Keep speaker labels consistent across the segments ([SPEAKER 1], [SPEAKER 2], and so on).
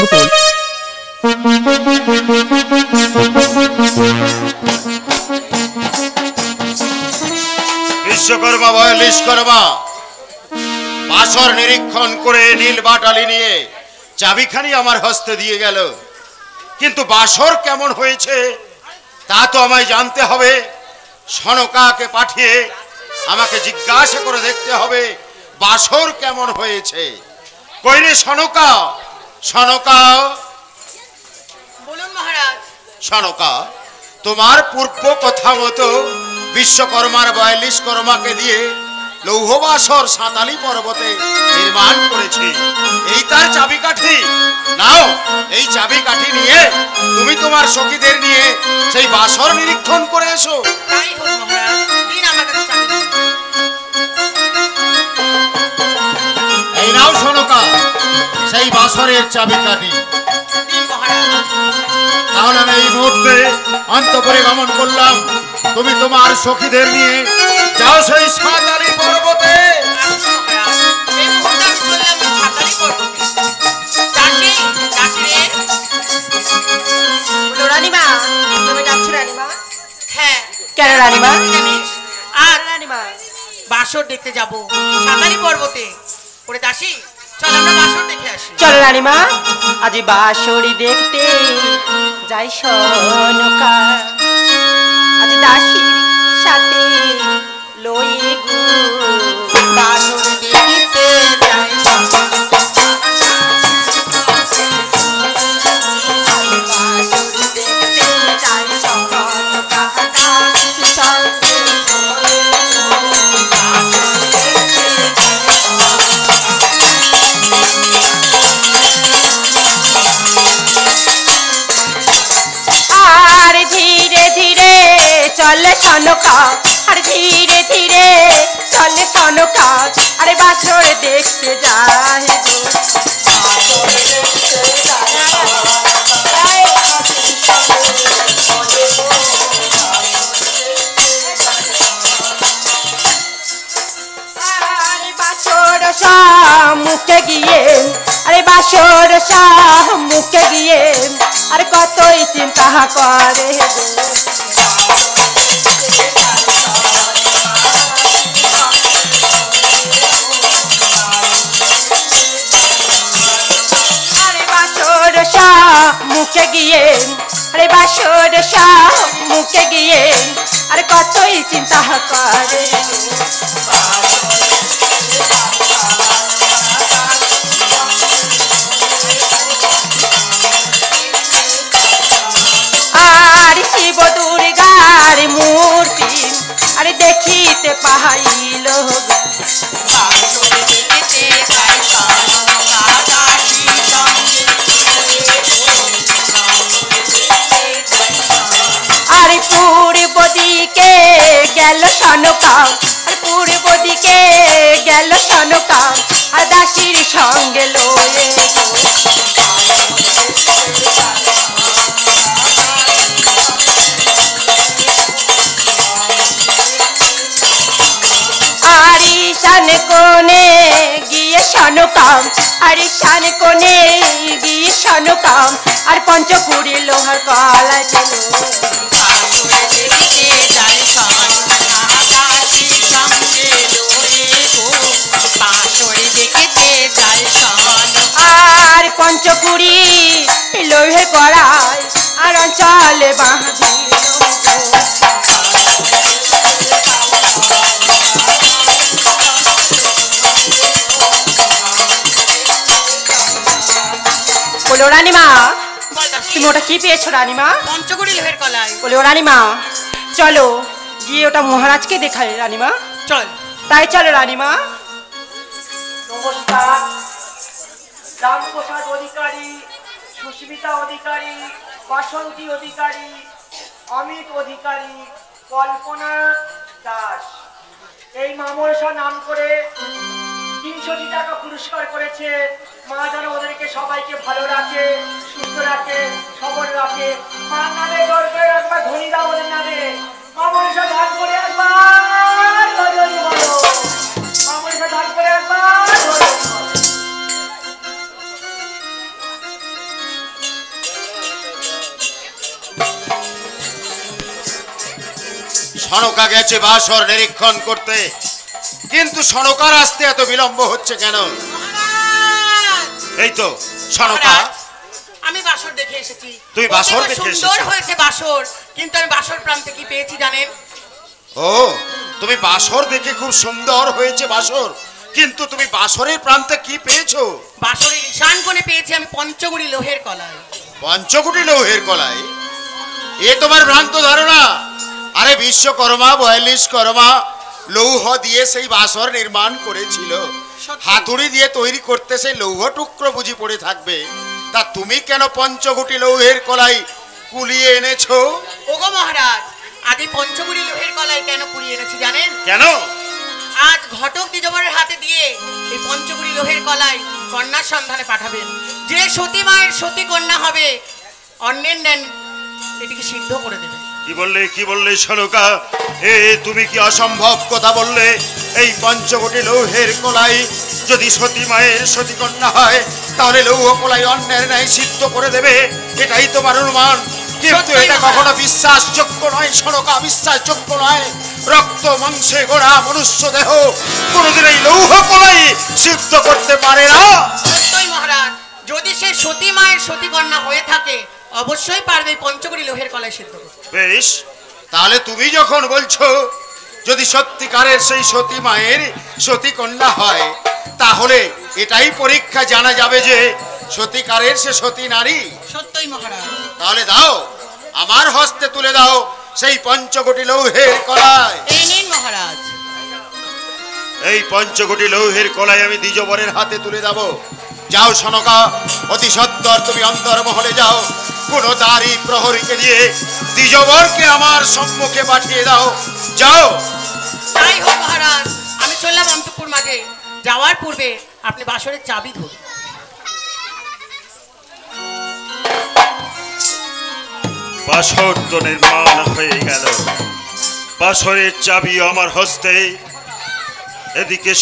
[SPEAKER 1] পুতুল।
[SPEAKER 2] বিশ্বকর্মা বয়লিশকর্মা বাসর নিরীক্ষণ করে নীল বাটালি নিয়ে চাবিখানি আমার হস্তে দিয়ে গেল, কিন্তু বাসর কেমন হয়েছে তা তো আমায় জানতে হবে। সনকাকে পাঠিয়ে আমাকে জিজ্ঞাসা করে দেখতে হবে বাসর কেমন হয়েছে। কইরে সনকা, সনকা।
[SPEAKER 3] বলুন মহারাজ।
[SPEAKER 2] সনকা, তোমার পূর্ব কথা মতো বিশ্বকর্মার বয়লিশকর্মাকে দিয়ে লৌহবাসর সাঁতালি পর্বতে নির্মাণ করেছি। এই তার চাবিকাঠি। নাও, এই চাবিকাঠি নিয়ে তুমি তোমার সখীদের নিয়ে সেই বাসর নিরীক্ষণ করে এসো।
[SPEAKER 3] তাই হোক মহারাজ, দিন আমার কাছে চাবি।
[SPEAKER 2] এই নাও সনকা, সেই বাসরের চাবিকাঠি।
[SPEAKER 3] দিন মহারাজ।
[SPEAKER 2] তাহলে আমি এই মুহূর্তে অন্তঃপুরে গমন করলাম। তুমি তোমার সখীদের নিয়ে যাও সেই সাঁতালি পর্বতে।
[SPEAKER 3] আচ্ছা মহারাজ, এই মুহূর্তে আমি চললাম সাঁতালি পর্বতে। দাসী, দাসী রে।
[SPEAKER 4] বলো রানীমা, তুমি ডাকছো রানীমা?
[SPEAKER 3] হ্যাঁ।
[SPEAKER 4] কেন রানীমা?
[SPEAKER 3] জানিস আর
[SPEAKER 4] রানীমা
[SPEAKER 3] বাসর দেখতে যাব সাঁতালি পর্বতে। ওরে দাসী, চল আমরা বাসর দেখে আসি।
[SPEAKER 4] চলো রানীমা, আজ বাঁশরি দেখতে যাই সনকা, আজ দাসীর সাথে লয়ে গো
[SPEAKER 3] বাসর দেখতে যাই
[SPEAKER 4] চলে সনকা, আর ধীরে ধীরে চলে সনকা, আরে বাছর দেখতে যায় গো। আরে বাছর মুখে গিয়ে, আরে বাছর মুখে গিয়ে আরে কতই চিন্তা করে গো। মুখে গিয়ে, আরে বাসর মুখে গিয়ে আরে কতই চিন্তা করে। আর শিব দুর্গার মূর্তি আরে দেখিতে পাইল গো। আর পূর্ব দিকে গেল সনকা, আর পূর্ব দিকে গেল সনকা, আর দাসীর সঙ্গে লয়ে আর ঈশান কোণে গিয়ে সনকা, আর ঈশান কোণে গিয়ে সনকা, আর পঞ্চকুড়ি লোহার কলায় পেল। আর পঞ্চকুড়ি লোহের কড়াই আর অঞ্চলে বাঁধিল। বলো রানীমা, তুমি ওটা কি পেয়েছো রানীমা?
[SPEAKER 3] পঞ্চকুড়ি লোহের কলাই।
[SPEAKER 4] বলে ও রানীমা, চলো গিয়ে ওটা মহারাজকে দেখায় রানীমা।
[SPEAKER 3] চল।
[SPEAKER 4] তাই চলো রানীমা। নমস্কার। রামপ্রসাদ অধিকারী, সুস্মিতা অধিকারী, বাসন্তী অধিকারী, অমিত অধিকারী, কল্পনা দাস এই মামলসা নাম করে 300 টাকা পুরস্কার করেছে। মা যেন ওদেরকে সবাইকে ভালো রাখে, সুস্থ রাখে, সবল রাখে। মার নামে গর্বে একবার ধনী দাও ওদের নামে। মামলসা ধান করে একবার মামলসা ধান করে একবার।
[SPEAKER 2] সনকা গেছে বাসর নিরীক্ষণ করতে, কিন্তু সনকার আসতে এত বিলম্ব হচ্ছে কেন?
[SPEAKER 3] মহারাজ!
[SPEAKER 2] এই তো সনকা,
[SPEAKER 3] মহারাজ, আমি বাসর দেখে এসেছি।
[SPEAKER 2] তুই বাসর
[SPEAKER 3] কত
[SPEAKER 2] দেখে
[SPEAKER 3] সুন্দর
[SPEAKER 2] এসেছিস?
[SPEAKER 3] হয়েছে বাসর, কিন্তু আমি বাসর প্রান্তে কি পেয়েছি জানেন?
[SPEAKER 2] ও তুমি বাসর দেখে খুব সুন্দর হয়েছে বাসর, কিন্তু তুমি বাসরের প্রান্তে কি পেয়েছো?
[SPEAKER 3] বাসরের ঈশান কোণে পেয়েছি আমি পঞ্চগুড়ি লোহের কলাই।
[SPEAKER 2] পঞ্চকুটি লৌহের কলাই? এ তোমার ভ্রান্ত ধারণা। আরে বিশ্বকর্মা 42 কর্মা লৌহ দিয়ে সেই বাসর নির্মাণ করেছিল।
[SPEAKER 3] সত্যি?
[SPEAKER 2] হাতুড়ি দিয়ে তৈরি করতে সেই লৌহ টুকরো বুঝি পড়ে থাকবে? তা তুমি কেন পঞ্চকুটি লৌহের কলাই কুলিয়ে এনেছো?
[SPEAKER 3] ওগো মহারাজ, আগে পঞ্চগুড়ি লোহের কলাই কেন কুড়িয়ে এনেছি জানেন?
[SPEAKER 2] কেন?
[SPEAKER 3] আজ ঘটক দ্বিজবরের হাতে দিয়ে এই পঞ্চগুড়ি লোহের কলাই কন্যার সন্ধানে পাঠাবেন। যে সতী মায়ের সতী কন্যা হবে, অন্যের নেন এটিকে সিদ্ধ করে দেবে।
[SPEAKER 2] কি বললে সনকা? তুমি কি অসম্ভব কথা বললে? এই পঞ্চকোটি লৌহের কলাই যদি সতী মায়ের সতী কন্যা হয়, তাহলে লৌহ কলাই অন্যের ন্যায় সিদ্ধ করে দেবে, এটাই তোমার অনুমান। কিন্তু এটা কখনো বিশ্বাসযোগ্য নয় সনকা, বিশ্বাসযোগ্য নয়। রক্ত মাংসে গড়া মনুষ্য দেহ কোনোদিন এই লৌহ কলাই সিদ্ধ করতে পারে না।
[SPEAKER 3] সত্যই মহারাজ, যদি সে সতী মায়ের সতী কন্যা হয়ে থাকে, অবশ্যই পারবে এই পঞ্চগুড়ি লোহের কলাই সিদ্ধ করতে।
[SPEAKER 2] বেশ, তাহলে তুমি যখন বলছো যদি সত্যিকারের সেই সতী মায়ের সতী কন্যা হয়, তাহলে এটাই পরীক্ষা জানা যাবে যে সত্যিকারের সে সতী নারী।
[SPEAKER 3] সত্যই মহারাজ।
[SPEAKER 2] তাহলে দাও, আমার হস্তে তুলে দাও সেই পঞ্চকোটি লৌহের কলাই।
[SPEAKER 3] এই নিন মহারাজ।
[SPEAKER 2] এই পঞ্চকোটি লৌহের কলাই আমি দ্বিজবরের হাতে তুলে দেব। যাও সনকা, অতি সত্বর তুমি অন্তর্মহলে যাও, কোন দাঁড়ি প্রহরীকে দিয়ে দ্বিজবরকে আমার সম্মুখে পাঠিয়ে দাও। যাও।
[SPEAKER 3] তাই হোক মহারাজ, আমি চললাম অন্তঃপুর মাঝে। যাওয়ার পূর্বে আপনি বাসরের চাবি ধরুন।
[SPEAKER 2] বাসর তো নির্মাণ হয়ে গেল, বাসরের চাবি আমার হস্তে। এদিকে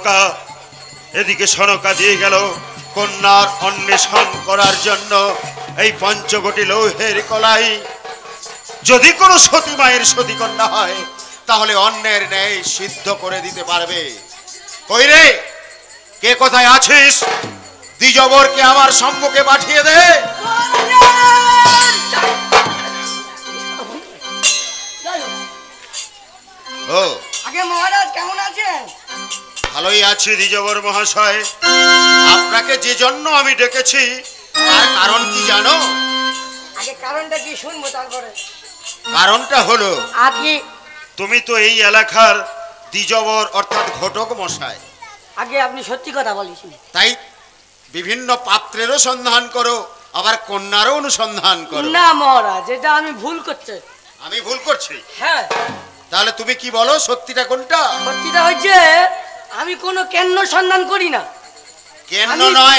[SPEAKER 2] সনকা দিয়ে গেল কন্যার অন্বেষণ করার জন্য এই পঞ্চকোটি লৌহের কলাই। যদি কোনো সতী মায়ের সতী কন্যা হয়, তাহলে অন্যের ন্যায় সিদ্ধ করে দিতে পারবে। কই রে, কে কোথায় আছিস? দ্বিজবরকে আমার সম্মুখে পাঠিয়ে দে। ও
[SPEAKER 1] আগে মহারাজ কেমন আছেন?
[SPEAKER 2] ভালোই আছি দ্বিজবর মহাশয়। আপনাকে যে জন্য আমি ডেকেছি তার কারণ কি জানো?
[SPEAKER 1] আগে কারণটা কি শুনবো তারপরে।
[SPEAKER 2] কারণটা হলো,
[SPEAKER 1] আগে
[SPEAKER 2] তুমি তো এই এলাকার দ্বিজবর অর্থাৎ ঘটক মশাই।
[SPEAKER 1] আগে আপনি সত্যি কথা বলেছেন।
[SPEAKER 2] তাই বিভিন্ন পাত্রেরও সন্ধান করো, আবার কন্যারও অনুসন্ধান করো।
[SPEAKER 1] না মহারাজ, এটা আমি ভুল করছি।
[SPEAKER 2] আমি ভুল করছি?
[SPEAKER 1] হ্যাঁ,
[SPEAKER 2] তাহলে তুমি কি বলো, সত্যিটা কোনটা?
[SPEAKER 1] সত্যিটা হচ্ছে আমি কোনো কেন্ন সন্ধান করি না।
[SPEAKER 2] কেন্ন
[SPEAKER 1] আমি-
[SPEAKER 2] নয়,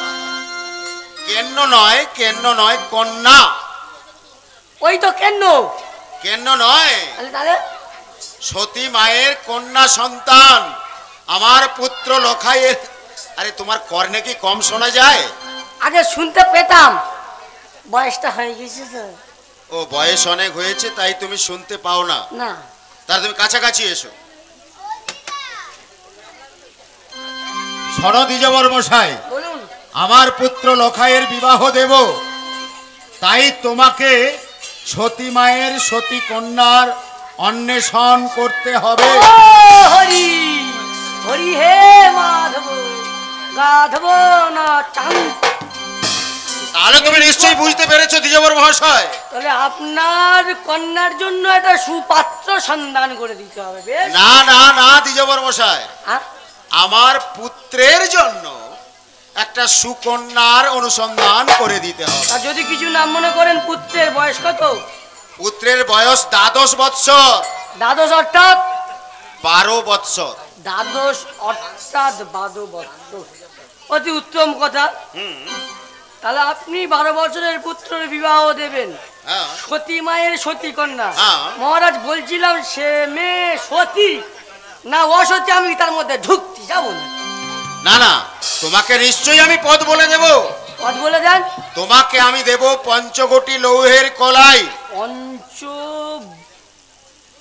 [SPEAKER 2] কন্যা।
[SPEAKER 1] ওই তো কেন্ন।
[SPEAKER 2] কেন্ন নয়,
[SPEAKER 1] তাহলে
[SPEAKER 2] সতী মায়ের কন্যা সন্তান আমার পুত্র লখাইয়ের। আরে তোমার কর্ণে কি কম শোনা যায়?
[SPEAKER 1] আগে শুনতে পেতাম, বয়সটা হয়ে গেছে তো।
[SPEAKER 2] ও বয়স অনেক হয়েছে তাই তুমি শুনতে পাও না?
[SPEAKER 1] না,
[SPEAKER 2] তাহলে তুমি কাছাকাছি এসো। শোনো দ্বিজবর মশাই,
[SPEAKER 1] বলুন।
[SPEAKER 2] আমার পুত্র লখাইয়ের বিবাহ দেব, তাই তোমাকে সতী মায়ের সতী কন্যার অন্বেষণ করতে হবে।
[SPEAKER 1] ও হরি হরি হে মাধব গাধব না চান।
[SPEAKER 2] তাহলে তুমি নিশ্চয়ই বুঝতে পেরেছো দ্বিজবর মহাশয়।
[SPEAKER 1] তাহলে আপনার কন্যার জন্য একটা সুপাত্র সন্ধান করে দিতে হবে। বেশ।
[SPEAKER 2] না না না দ্বিজবর মশাই,
[SPEAKER 1] হ্যাঁ?
[SPEAKER 2] আমার পুত্রের জন্য একটা সুকন্যার অনুসন্ধান করে দিতে হবে।
[SPEAKER 1] আর যদি কিছু নাম মনে করেন, পুত্রের বয়স কত?
[SPEAKER 2] পুত্রের বয়স 12 বৎসর।
[SPEAKER 1] দ্বাদশ অর্থাৎ
[SPEAKER 2] 12 বৎসর।
[SPEAKER 1] দ্বাদশ অর্থাৎ 12 বছর। অতি উত্তম কথা। তাহলে আপনি 12 বছরের পুত্রের বিবাহ দেবেন
[SPEAKER 2] হ্যাঁ।
[SPEAKER 1] সতী মায়ের সতী কন্যা।
[SPEAKER 2] হ্যাঁ।
[SPEAKER 1] মহারাজ বলছিলাম, সে মেয়ে সতী না অসতী, আমি তার মধ্যে ঢুকতে যাবো না।
[SPEAKER 2] না না, তোমাকে নিশ্চয়ই আমি পদ বলে দেব।
[SPEAKER 1] পদ বলে দেন।
[SPEAKER 2] তোমাকে আমি দেব পঞ্চকোটি লৌহের কলাই।
[SPEAKER 1] পঞ্চ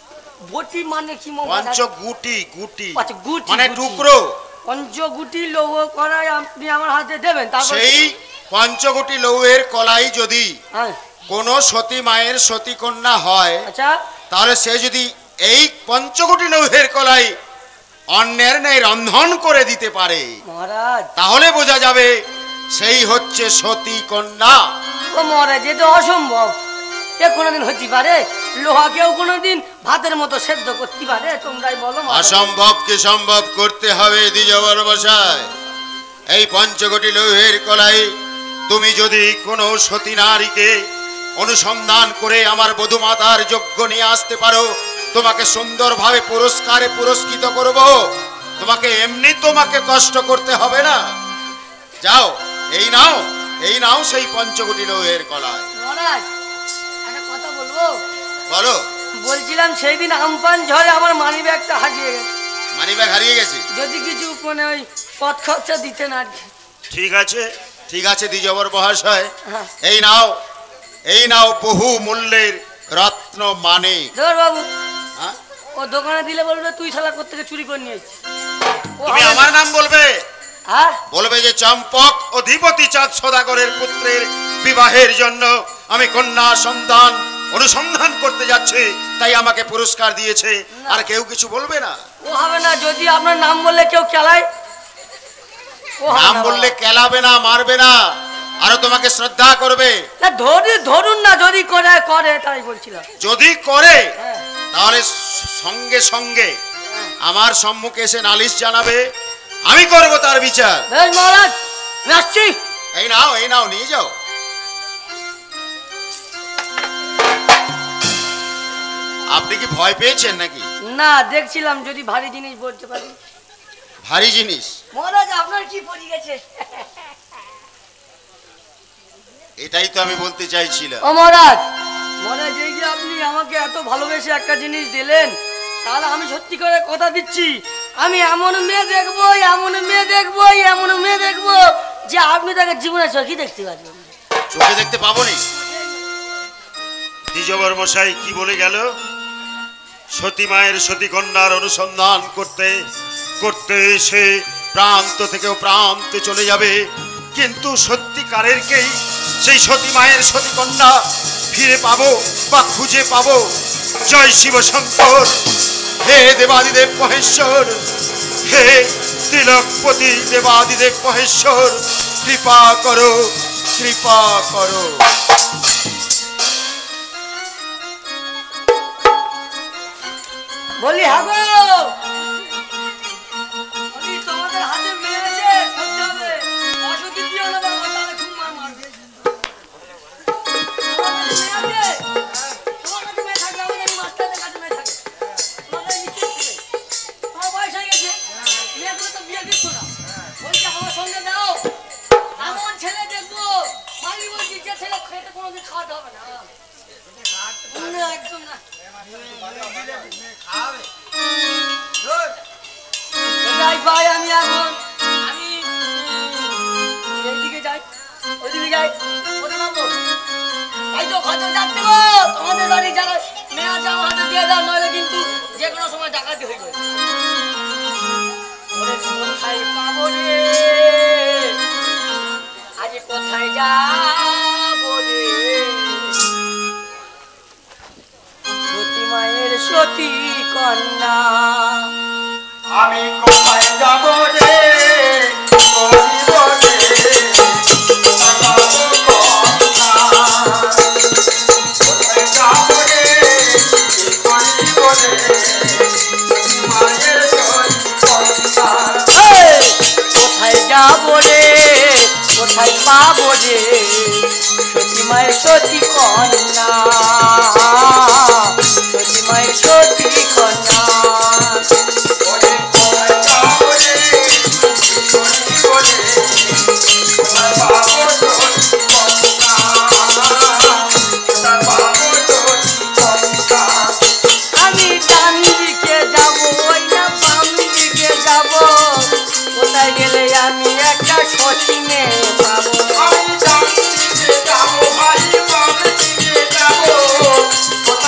[SPEAKER 1] বটি মানে কি মহারাজ?
[SPEAKER 2] পঞ্চগুটি, গুটি
[SPEAKER 1] আচ্ছা, গুটি,
[SPEAKER 2] মানে
[SPEAKER 1] গুটি।
[SPEAKER 2] টুকরো।
[SPEAKER 1] পঞ্চগুটি লৌহ করাই আপনি আমার হাতে দেবেন, তারপর
[SPEAKER 2] সেই পঞ্চগুটি লৌহের কলাই যদি
[SPEAKER 1] হ্যাঁ,
[SPEAKER 2] কোন সতী মায়ের সতী কন্যা হয়,
[SPEAKER 1] আচ্ছা
[SPEAKER 2] তাহলে সে যদি এই পঞ্চগুটি লৌহের কলাই অন্যের ন্যায় রন্ধন করে দিতে পারে,
[SPEAKER 1] মহারাজ।
[SPEAKER 2] তাহলে বোঝা যাবে সেই হচ্ছে সতী কন্যা।
[SPEAKER 1] ও মহারাজ, এ তো অসম্ভব। এ কোনোদিন হতে পারে? লোহা কেউ কোনোদিন ভাতের মতো সেদ্ধ করতে পারে? তোমরাই বলো মহারাজ।
[SPEAKER 2] অসম্ভবকে সম্ভব করতে হবে দ্বিজবর মশাই। এই পঞ্চকোটি লৌহের কলাই তুমি যদি কোনো সতী নারীকে অনুসন্ধান করে আমার বধূমাতার যোগ্য নিয়ে আসতে পারো, তোমাকে সুন্দরভাবে পুরস্কারে পুরস্কৃত করব। তোমাকে এমনি তোমাকে কষ্ট করতে হবে না। যাও, এই নাও, এই নাও সেই পঞ্চকোটি লৌহের কলাই।
[SPEAKER 1] মহারাজ, একটা কথা বলবো?
[SPEAKER 2] বলো।
[SPEAKER 1] বলছিলাম সেই দিন আমপান ঝড়ে আমার মানি ব্যাগটা হারিয়ে গেছে।
[SPEAKER 2] মানিব্যাগ হারিয়ে গেছে?
[SPEAKER 1] যদি কিছু মানে ওই পথ খরচা দিতেন আর কি।
[SPEAKER 2] ঠিক আছে, ঠিক আছে দ্বিজবর মহাশয়,
[SPEAKER 1] হ্যাঁ।
[SPEAKER 2] এই নাও, এই নাও বহু মূল্যের রত্ন মানিক।
[SPEAKER 1] ধর বাবু,
[SPEAKER 2] হ্যাঁ?
[SPEAKER 1] ও দোকানে দিলে বলবে তুই শালা কোত্থেকে চুরি করে নিয়েছিস।
[SPEAKER 2] তুমি আমার নাম বলবে,
[SPEAKER 1] হ্যাঁ,
[SPEAKER 2] বলবে যে চম্পক অধিপতি চাঁদ সদাগরের পুত্রের বিবাহের জন্য আমি কন্যা সন্তান অনুসন্ধান করতে যাচ্ছি, তাই আমাকে পুরস্কার দিয়েছে। আর কেউ কিছু বলবে না।
[SPEAKER 1] ও হবে না। যদি আপনার নাম বললে কেউ খেলায়, ও হবে
[SPEAKER 2] নাম
[SPEAKER 1] না
[SPEAKER 2] বললে
[SPEAKER 1] বাবা।
[SPEAKER 2] কেলাবে না, মারবে না, আরো তোমাকে শ্রদ্ধা করবে।
[SPEAKER 1] না ধরুন না, যদি করে করে তাই বলছিলাম।
[SPEAKER 2] যদি করে
[SPEAKER 1] হ্যাঁ,
[SPEAKER 2] তাহলে সঙ্গে সঙ্গে
[SPEAKER 1] হ্যাঁ।
[SPEAKER 2] আমার সম্মুখে এসে নালিশ জানাবে, আমি করব তার বিচার।
[SPEAKER 1] বেশ মহারাজ, আমি আসছি।
[SPEAKER 2] এই নাও, এই নাও, নিয়ে যাও। আপনি কি ভয় পেয়েছেন নাকি?
[SPEAKER 1] না, দেখছিলাম যদি ভারী জিনিস বলতে পারি।
[SPEAKER 2] ভারী জিনিস?
[SPEAKER 1] মহারাজ, আপনার কি পড়ে গেছে?
[SPEAKER 2] এটাই তো আমি বলতে চাইছিলাম।
[SPEAKER 1] ও মহারাজ, মহারাজ এই যে আপনি আমাকে এত ভালোবেসে একটা জিনিস দিলেন, তাহলে আমি সত্যি করে কথা দিচ্ছি, আমি এমন মেয়ে দেখবো, এমন মেয়ে দেখবো, এমন মেয়ে দেখবো যে আপনি তাকে জীবনে চোখে দেখতে পারবেন।
[SPEAKER 2] চোখে দেখতে পাবো নি? দ্বিজবর মশাই কি বলে গেল? সতী মায়ের সতী কন্যার অনুসন্ধান করতে করতে সে প্রান্ত থেকেও প্রান্তে চলে যাবে, কিন্তু সত্যিকারেরকেই সেই সতী মায়ের সতী কন্যা ফিরে পাবো বা খুঁজে পাবো। জয় শিব শঙ্কর, হে দেবাদিদেব মহেশ্বর, হে তিলকপতি দেবাদিদেব মহেশ্বর, কৃপা করো, কৃপা করো।
[SPEAKER 1] বলি হ্যাঁ গো, বলি তোমাদের হাতে মেয়ে আছে, সত্যি হবে, অসুখী দিও না বাবা, তাহলে খুব মার মারবে। তোমাদের মেয়ে আছে? তোমার কাছে মেয়ে থাকলে আমাদের মাস্টারদের কাছে মেয়ে থাকে। তোমাদের নিশ্চয়ই থাকবে। তোমার বয়স হয়ে গেছে, মেয়েগুলো তো বিয়ে দিচ্ছ না। বলছে আমার সঙ্গে দাও, এমন ছেলে দেখবো, মালি বলছি যে ছেলে খেতে কোনোদিন খাওয়াতে হবে না। না, একদম না। যাই ভাই, আমি এখন আমি এইদিকে যাই, ওইদিকে যাই, ওটা নামবো। তাই তো খরচ যাচ্ছে গো, তোমাদের বাড়ি যারা মেয়ে আছে আমার হাতে দিয়ে দাও, নইলে কিন্তু যে কোনো সময় ডাকাতি হয়ে যাবে। ওরে কোথায় পাবো রে, আজ কোথায় যাবো রে, সতী মায়ের সতী কন্যা,
[SPEAKER 4] আমি কোথায় যাব রে, করিব রে, বাবু কন্যা। কোথায় যাব রে, কি করিব রে, মায়ের কন্যা।
[SPEAKER 1] এই, কোথায় যাবো রে, কোথায় পাবো রে, সতী মায়ের সতী কন্যা, সতী মায়ের সতী কন্যা।
[SPEAKER 4] ওরে কোথায় যাব রে, কি করিব রে, কোথায় পাবো তোর কন্যা, কোথায় পাবো তোর কন্যা।
[SPEAKER 1] আমি ডান দিকে যাবো না বাম দিকে যাবো, কোথায় গেলে আমি একটা সতী মেয়ে পাবো।
[SPEAKER 4] আমি ডান দিকে যাব, ভাই বাম দিকে যাব,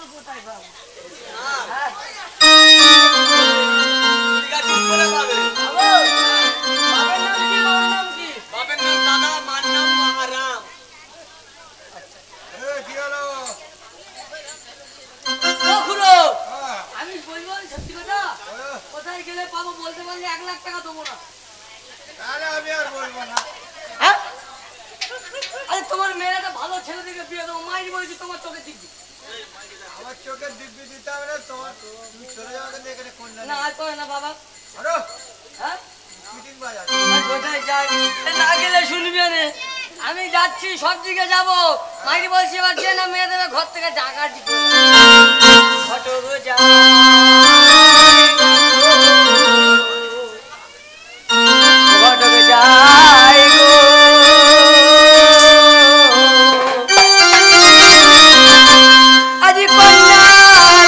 [SPEAKER 1] মাল কোথায় পাবো?
[SPEAKER 5] ঠিক করে পাবে।
[SPEAKER 1] বাবু, বাবার নাম কি, বাবার নাম কি?
[SPEAKER 5] বাপের নাম দাদা, মার নাম মহারাম।
[SPEAKER 6] কি হলো?
[SPEAKER 1] ও খুড়ো,
[SPEAKER 6] হ্যাঁ,
[SPEAKER 1] আমি বলবো সত্যি কথা, কোথায় গেলে পাবো বলতে পারলে 1 লাখ টাকা দেবো না।
[SPEAKER 6] তাহলে আমি আর বলবো না।
[SPEAKER 1] হ্যাঁ? আরে তোমার মেয়ের একটা ভালো ছেলে থেকে বিয়ে দেবো, মাইনি বলেছি তোমার চোখে দিচ্ছি।
[SPEAKER 6] আমার চোখে দিব্যি দিতে হবে না, তোমার তুমি চলে যাও কিন্তু এখানে কন্যা
[SPEAKER 1] না
[SPEAKER 6] নেই।
[SPEAKER 1] আর করে না বাবা।
[SPEAKER 6] আরো
[SPEAKER 1] হ্যাঁ?
[SPEAKER 6] মিটিং বাজার।
[SPEAKER 1] আর কোথায় যাই? না গেলে শুনবে না। আমি যাচ্ছি, সব দিকে যাবো। মাইনি বলছি এবার যে না মেয়ে দেবে ঘর থেকে টাকা দিতে ঘটক যায় ঘটক যায় গো আজি কন্যার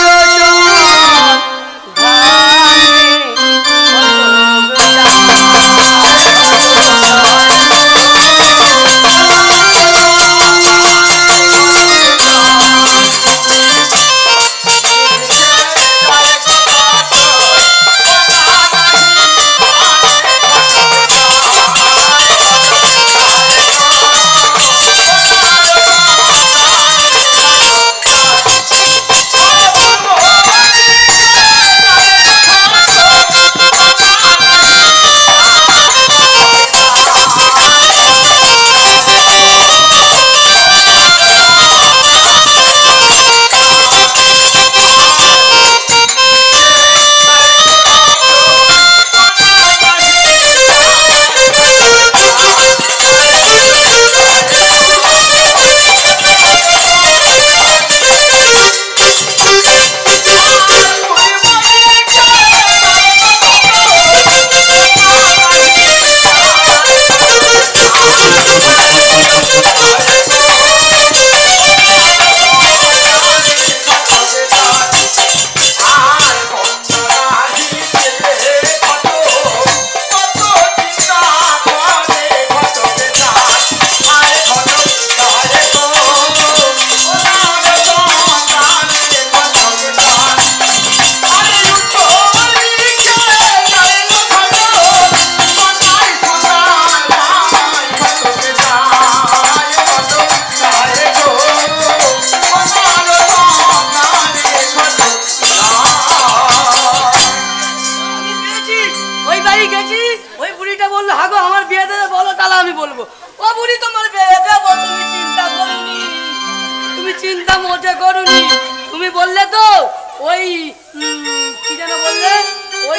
[SPEAKER 1] চিন্তা মোটে করুনি। তুমি বললে তো ওই কি যেন বললে ওই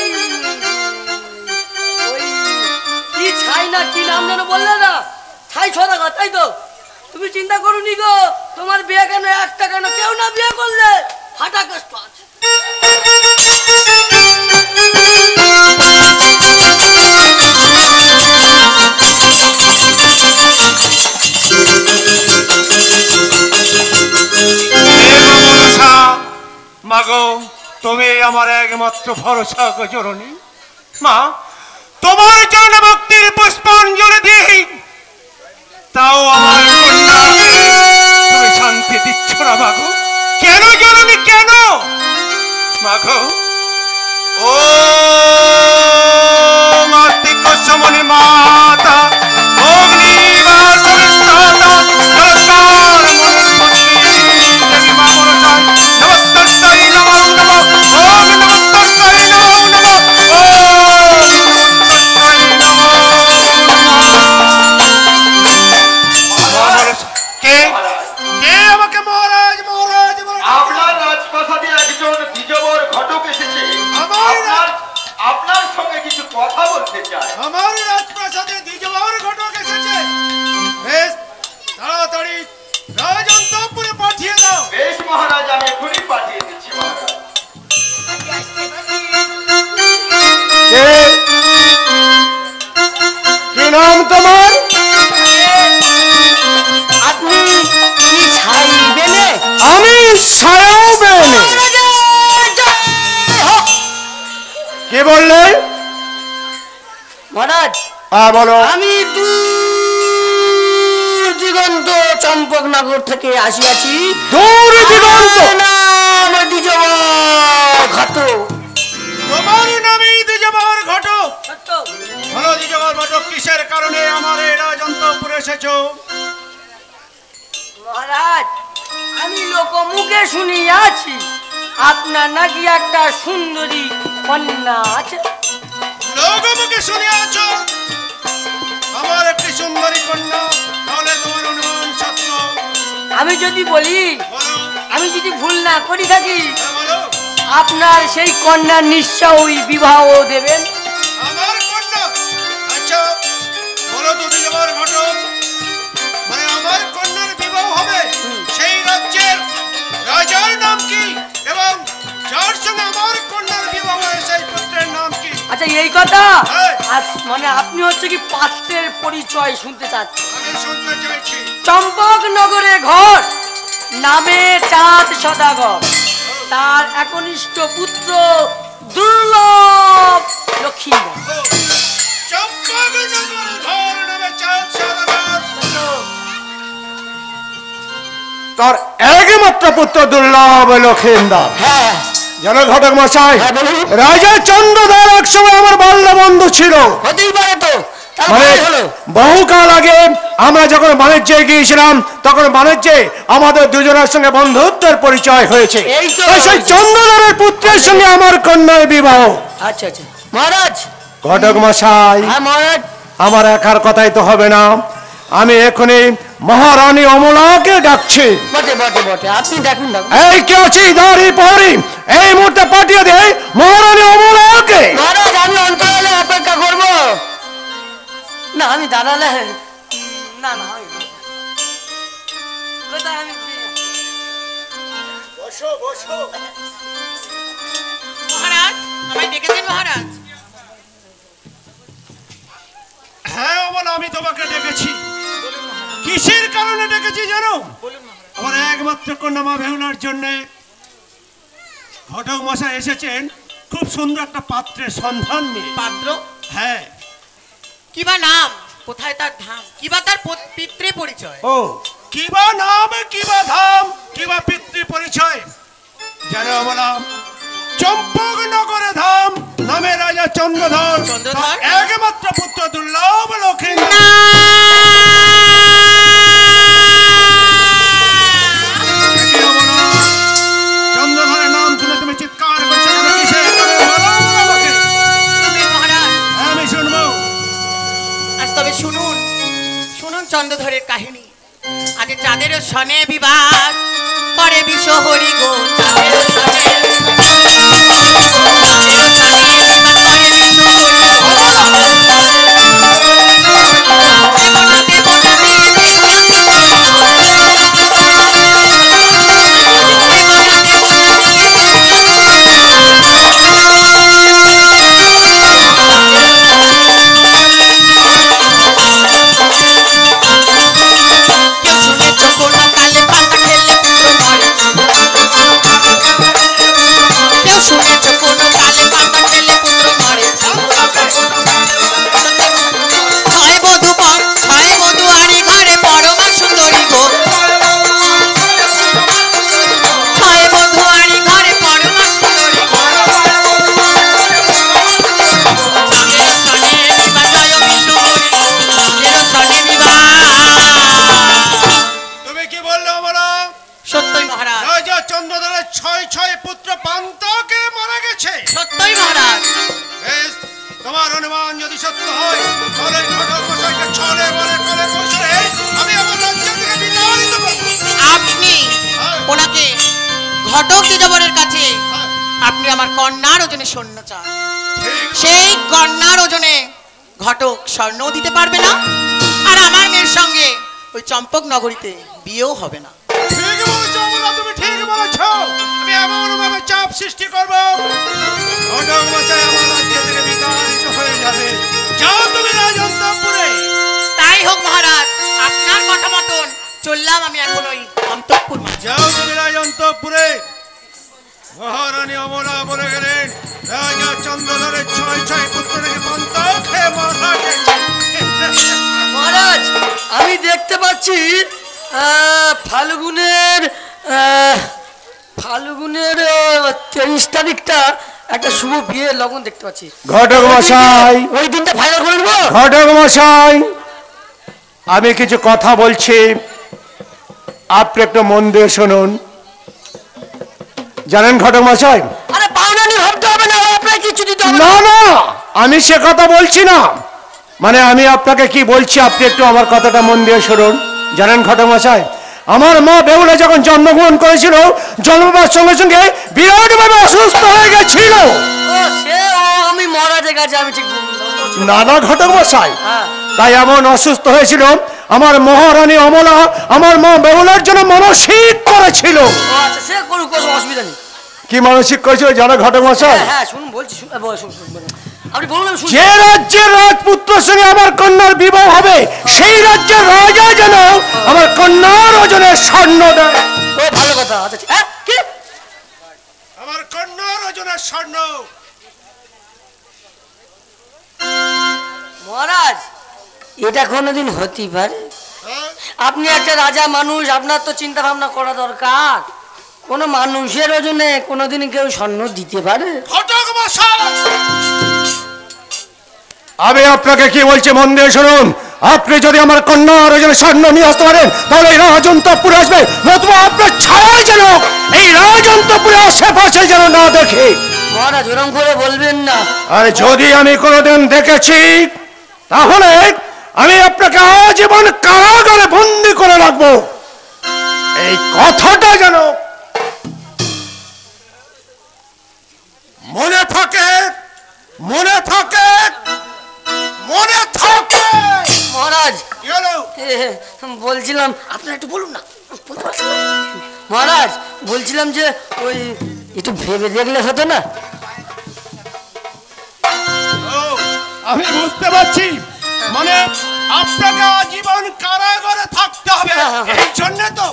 [SPEAKER 1] ওই কি ছাই না কি নাম যেন বললে না, ছাই ছড়া, তাই তো? তুমি চিন্তা করুনি গো, তোমার বিয়ে কেন একটা কেন কেউ না বিয়ে করলে ফাটা কষ্ট আছে।
[SPEAKER 7] মাগো, তুমি আমার একমাত্র ভরসা গো জননী। মা, তোমার জন্য ভক্তির পুষ্পাঞ্জলি দিই, তাও আমার কন্যা তুমি শান্তি দিচ্ছ না মাগো। কেন জননী, কেন মাগো? ও মাতৃক সমনি মাতা অগ্নিবাস বিস্তাতা নমস্কার দেবী মা মনসাই নমস্কার নমো নমো ওম নমস্কার নমো নমো ওম নমস্কার কে কে আমাকে মহারাজ মহারাজ
[SPEAKER 8] আপনার রাজপ্রাসাদে একজন দ্বিজবর ঘটক এসেছে। আপনার সঙ্গে কিছু কথা বলতে চাই।
[SPEAKER 6] আমার রাজপ্রাসাদে দ্বিজবর ঘটক এসেছে। বেশ তাড়াতাড়ি রাজন্তপুরে পাঠিয়ে দাও।
[SPEAKER 8] বেশ মহারাজ, আমি এখনই পাঠিয়ে দিচ্ছি মহারাজ।
[SPEAKER 7] কি নাম তোমার?
[SPEAKER 1] আপনি কি ছাই বেনে?
[SPEAKER 7] আমি সায়াও বেনে। কে বললে?
[SPEAKER 1] মহারাজ,
[SPEAKER 7] হ্যাঁ বলো।
[SPEAKER 1] আমি দিগন্ত চম্পকনগর থেকে আসিয়াছি।
[SPEAKER 7] দূর দিগন্ত?
[SPEAKER 1] না আপনার নাকি একটা সুন্দরী কন্যা আছে?
[SPEAKER 6] লোকমুখে শুনে আছো আমার একটি সুন্দরী কন্যা, তাহলে তোমার অনুমান সত্য।
[SPEAKER 1] আমি যদি বলি,
[SPEAKER 6] বলো।
[SPEAKER 1] আমি যদি ভুল না করি থাকি,
[SPEAKER 6] হ্যাঁ, বলো।
[SPEAKER 1] আপনার সেই কন্যার নিশ্চয়ই বিবাহ দেবেন।
[SPEAKER 6] আমার কন্যা? আচ্ছা বলো তো দ্বিজবর ঘটক, মানে আমার কন্যার বিবাহ হবে সেই রাজ্যের রাজার নাম কি, এবং যার সঙ্গে আমার কন্যার বিবাহ হয় সেই পুত্রের নাম কি?
[SPEAKER 1] আচ্ছা এই কথা,
[SPEAKER 6] হ্যাঁ।
[SPEAKER 1] মানে আপনি হচ্ছে কি পাত্রের পরিচয় শুনতে চাচ্ছেন?
[SPEAKER 6] আমি শুনতে চাইছি।
[SPEAKER 1] চম্পক নগরে ঘর, নামে চাঁদ সদাগর, তার একনিষ্ঠ পুত্র দুর্লভ লক্ষ্মীধর।
[SPEAKER 6] চম্পকনগরে ঘর, নামে চাঁদ সদাগর।
[SPEAKER 7] তার একমাত্র পুত্র দুর্লভ লক্ষেন্দর।
[SPEAKER 1] হ্যাঁ
[SPEAKER 7] জানো ঘটক মশাই,
[SPEAKER 1] হ্যাঁ, বলুন।
[SPEAKER 7] রাজা চন্দ্রধর এক সময় আমার বাল্য বন্ধু ছিল।
[SPEAKER 1] হতেই পারে তো,
[SPEAKER 7] মানে বহুকাল আগে আমরা যখন বাণিজ্যে গিয়েছিলাম, তখন বাণিজ্যে আমাদের দুজনের সঙ্গে বন্ধুত্বের পরিচয় হয়েছে।
[SPEAKER 1] এই তো।
[SPEAKER 7] তাই সেই চন্দ্রধরের পুত্রের সঙ্গে আমার কন্যার বিবাহ।
[SPEAKER 1] আচ্ছা আচ্ছা মহারাজ।
[SPEAKER 7] ঘটক মশাই,
[SPEAKER 1] হ্যাঁ মহারাজ।
[SPEAKER 7] আমার একার কথাই তো হবে না, আমি এখনই মহারানী অমলাকে ডাকছি।
[SPEAKER 1] বটে বটে বটে, আপনি দেখুন দেখুন।
[SPEAKER 7] এই কে আছি দাঁড়ি পহরি, এই মুহূর্তে পাঠিয়ে দে মহারানী অমলাকে।
[SPEAKER 1] মহারাজ আমি অন্তরালে অপেক্ষা করব না, আমি দাঁড়ালে না না কোথায় আমি
[SPEAKER 6] বসো বসো।
[SPEAKER 3] মহারাজ আমায় ডেকেছেন মহারাজ?
[SPEAKER 6] হ্যাঁ অমল, আমি তোমাকে ডেকেছি। কিসের কারণে ডেকেছি জানো? আমার একমাত্র কন্যা মা বেহুলার জন্য ঘটক মশাই এসেছেন খুব সুন্দর একটা পাত্রের সন্ধান নিয়ে।
[SPEAKER 3] পাত্র?
[SPEAKER 6] হ্যাঁ।
[SPEAKER 3] কিবা নাম, কোথায় তার ধাম, কিবা তার পিতৃ পরিচয়?
[SPEAKER 6] ও কিবা নাম, কিবা ধাম, কিবা পিতৃ পরিচয় জানো অমলা? চম্পকনগরে ধাম, নামে রাজা চন্দ্রধর,
[SPEAKER 3] চন্দ্রধর?
[SPEAKER 6] একমাত্র পুত্র দুর্লভ লক্ষেন্দর। চন্দ্রধরের নাম শুনে তুমি চিৎকার করছো কেন? কিসের কারণে বলো আমাকে।
[SPEAKER 3] শুনবেন মহারাজ?
[SPEAKER 6] আমি শুনবো।
[SPEAKER 3] আজ তবে শুনুন, শুনুন চন্দ্রধরের কাহিনী। আজ চাঁদেরও সনে বিবাদ করে বিশ্ব হরি গো, চাঁদেরও সনে
[SPEAKER 6] তোমার অনুমান যদি সত্য হয় তাহলে ঘটক মশাইকে ছলে বলে করে কৌশলে আমি আমার রাজ্য থেকে বিতাড়িত করব।
[SPEAKER 3] আপনি ওনাকে ঘটক দ্বিজবরের কাছে আপনি আমার কন্যার ওজনে স্বর্ণ চান, সেই কন্যার ওজনে ঘটক স্বর্ণও দিতে পারবে না, আর আমার মেয়ের সঙ্গে ওই চম্পক নগরীতে বিয়েও হবে না।
[SPEAKER 6] ঠিক বলেছো অমলা, তুমি ঠিক বলেছো। আমি এমন ভাবে চাপ সৃষ্টি করব ঘটক মশাই আমার রাজ্য থেকে বিতাড়িত হয়ে যাবে। যাও তুমি রাজন্তপুরে।
[SPEAKER 3] তাই হোক মহারাজ, আপনার কথা মতন চললাম আমি এখন ওই অন্তঃপুর।
[SPEAKER 6] যাও তুমি রাজন্তপুরে। মহারানী অমলা বলে গেলেন রাজা চন্দ্রধরের ছয় ছয় পুত্র নাকি পন্ত খেয়ে মারা গেছে।
[SPEAKER 1] মহারাজ আমি দেখতে পাচ্ছি ফাল্গুনের 23 তারিখটা একটা শুভ বিয়ের লগন দেখতে পাচ্ছি।
[SPEAKER 7] ঘটক মশাই,
[SPEAKER 1] ওই দিনটা ফাইনাল করে নেবো।
[SPEAKER 7] ঘটক মশাই, আমি কিছু কথা বলছি, আপনি একটু মন দিয়ে শুনুন। জানেন ঘটক মশাই,
[SPEAKER 1] আরে পাওনা নিয়ে ভাবতে হবে না, আপনাকে কিছু দিতে হবে
[SPEAKER 7] না না আমি সে কথা বলছি না, মানে আমি আপনাকে কি বলছি আপনি একটু আমার কথাটা মন দিয়ে শুনুন। জানেন ঘটক মশাই, আমার মা বেহুলা যখন জন্মগ্রহণ করেছিল, জন্মবার সঙ্গে সঙ্গে বিরাটভাবে অসুস্থ হয়ে গেছিল।
[SPEAKER 1] ও সে আমি মহারাজের কাছে আমি ঠিক
[SPEAKER 7] নানা ঘটক মশাই,
[SPEAKER 1] হ্যাঁ
[SPEAKER 7] তাই এমন অসুস্থ হয়েছিল, আমার মহারানী অমলা আমার মা বেহুলার জন্য মানসিক করেছিল।
[SPEAKER 1] ও আচ্ছা সে করুক, কোনো অসুবিধা নেই।
[SPEAKER 7] কি মানসিক করেছিল জানো ঘটক মশাই?
[SPEAKER 1] হ্যাঁ হ্যাঁ শুনুন বলছি, আপনি বলুন আমি শুনছি।
[SPEAKER 7] যে রাজ্যের রাজপুত্রের সঙ্গে আমার কন্যার বিবাহ হবে, সেই রাজ্যের রাজা যেন আমার কন্যার ওজনে স্বর্ণ দেয়।
[SPEAKER 1] ও ভালো কথা। আচ্ছা হ্যাঁ কি
[SPEAKER 6] আমার কন্যার ওজনের স্বর্ণ।
[SPEAKER 1] মহারাজ এটা কোনোদিন হতেই পারে? আপনি একটা রাজা মানুষ, আপনার তো চিন্তা ভাবনা করা দরকার। কোন মানুষের ওজনে কোনোদিন কেউ স্বর্ণ দিতে পারে?
[SPEAKER 6] ঘটক মশাই,
[SPEAKER 7] আমি আপনাকে কি বলছি মন দিয়ে শুনুন। আপনি যদি আমার কন্যার ওজনে স্বর্ণ নিয়ে আসতে পারেন, তাহলে এই রাজন্তপুরে আসবে, নতুবা আপনার ছায়া যেন এই রাজন্তপুরে আশেপাশে যেন না দেখে।
[SPEAKER 1] মহারাজ ওরম করে বলবেন না।
[SPEAKER 7] আর যদি আমি কোনোদিন দেখেছি, তাহলে আমি আপনাকে আজীবন কারাগারে বন্দি করে রাখবো। এই কথাটা যেন মনে থাকে, মনে থাকে, মনে থাকে।
[SPEAKER 1] মহারাজ
[SPEAKER 6] কি হলো?
[SPEAKER 1] বলছিলাম আপনারা একটু বলুন না, বলতে পারছেন না? মহারাজ বলছিলাম যে ওই একটু ভেবে দেখলে হতো না?
[SPEAKER 6] ও, আমি বুঝতে পারছি, মানে আপনাকে আজীবন কারাগারে থাকতে হবে, এই জন্য তো।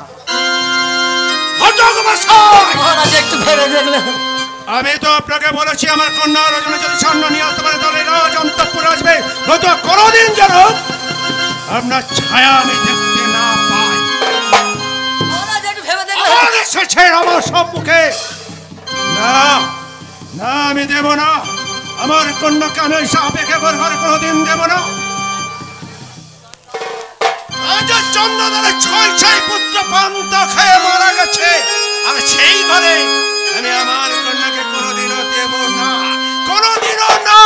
[SPEAKER 6] ঘটক মশাই,
[SPEAKER 1] মহারাজ একটু ভেবে দেখলে।
[SPEAKER 6] আমি তো আপনাকে বলেছি আমার কন্যার ওজনে যদি স্বর্ণ নিয়ে আসতে পারে, তাহলে রাজ অন্তঃপুর আসবে, নয়তো কোনোদিন যেন আপনার ছায়া আমি দেখতে না পাই।
[SPEAKER 1] মহারাজ একটু ভেবে দেখলে।
[SPEAKER 6] আর এসেছে আমার সম্মুখে। না না, আমি দেব না, আমার কন্যাকে আমি সাপেক্ষে ঘরে কোনোদিন দেব না। রাজা চন্দ্রদারের 6 পুত্র পান্তা খেয়ে মারা গেছে, আর সেই ঘরে আমি আমার কন্যাকে কোনোদিনও দেব না, কোনোদিনও না।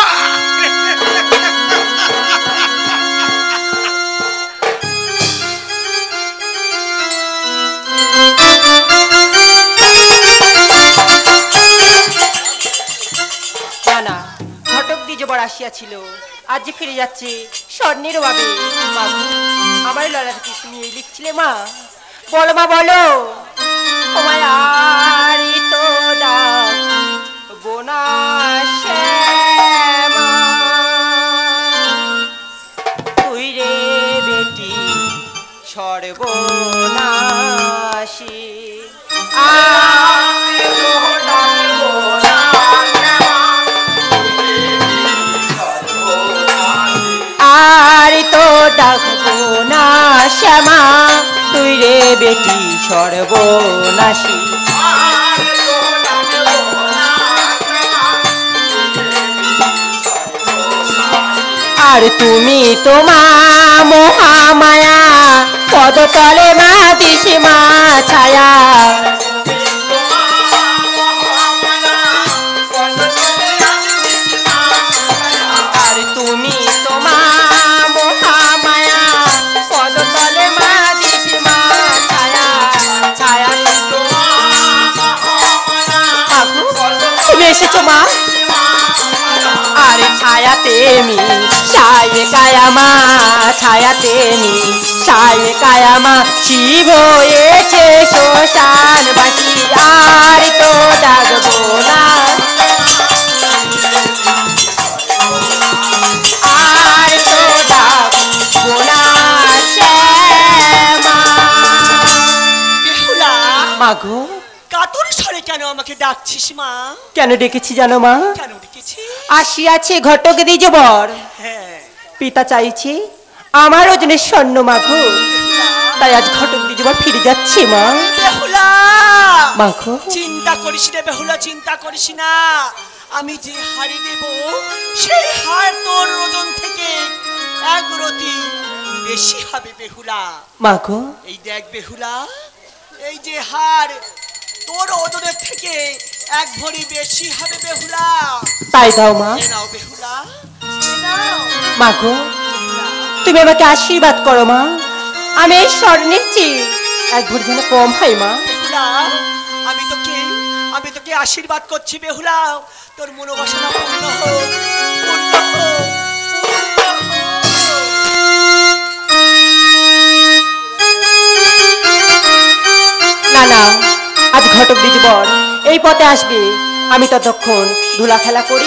[SPEAKER 9] না ঘটক দ্বিজবর আসিয়াছিল, আজ যে ফিরে যাচ্ছে স্বর্ণের ভাবে। মা আমার ললাটাকে তুমি এই লিখছিলে মা? বলো মা বলো। তোমায় আর তো ডাকবো না শ্যামা, তুই রে বেটি সর্বনাশী। আর তো ডাকবো না শ্যামা, তুই রে বেটি সর্বনাশী। আর তুমি তোমা মহামায়া, পদতলে মা দিস মা ছায়া। আর তুমি তোমা মহামায়া, পদতলে মা দিস মা ছায়া। ছায়া তুমি এসেছো মা, আর ছায়াতে মি সায় কায়ামা, ছায়াতে মি সায় কায়ামা, শিব হয়েছে শ্মশান বাসী। আর তো ডাকবো না, আর তো ডাকবো না শ্যামা।
[SPEAKER 5] বেহুলা,
[SPEAKER 9] মাগো
[SPEAKER 5] কাতর স্বরে কেন আমাকে ডাকছিস মা?
[SPEAKER 9] কেন ডেকেছি জানো মা?
[SPEAKER 5] কেন ডেকেছিস?
[SPEAKER 9] আসিয়াছে ঘটক দ্বিজবর,
[SPEAKER 5] হ্যাঁ
[SPEAKER 9] পিতা চাইছে আমার ওজনে স্বর্ণ মাগো, তাই আজ ঘটক দ্বিজবর ফিরে যাচ্ছে মা।
[SPEAKER 5] বেহুলা,
[SPEAKER 9] মাগো
[SPEAKER 5] চিন্তা করিস না বেহুলা, চিন্তা করিস না। আমি যে হাড়ি দেব, সেই হাড় তোর ওজন থেকে 1 রতি বেশি হবে বেহুলা।
[SPEAKER 9] মাগো
[SPEAKER 5] এই দেখ বেহুলা, এই যে হাড়, তোর ওজনের থেকে এক ভরি বেশি হবে বেহুলা।
[SPEAKER 9] তাই দাও মা।
[SPEAKER 5] এ নাও বেহুলা, এ নাও।
[SPEAKER 9] মা গো, তুমি আমাকে আশীর্বাদ করো মা, আমি এই স্বর্ণের চেয়ে এক ভরি যেন কম হয় মা।
[SPEAKER 5] বেহুলা, আমি তোকে আশীর্বাদ করছি বেহুলা, তোর মনোবাসনা পূর্ণ হোক, পূর্ণ হোক, পূর্ণ হোক।
[SPEAKER 9] না না, আজ ঘটক দ্বিজবর এই পথে আসবে, আমি ততক্ষণ ধুলা খেলা করি।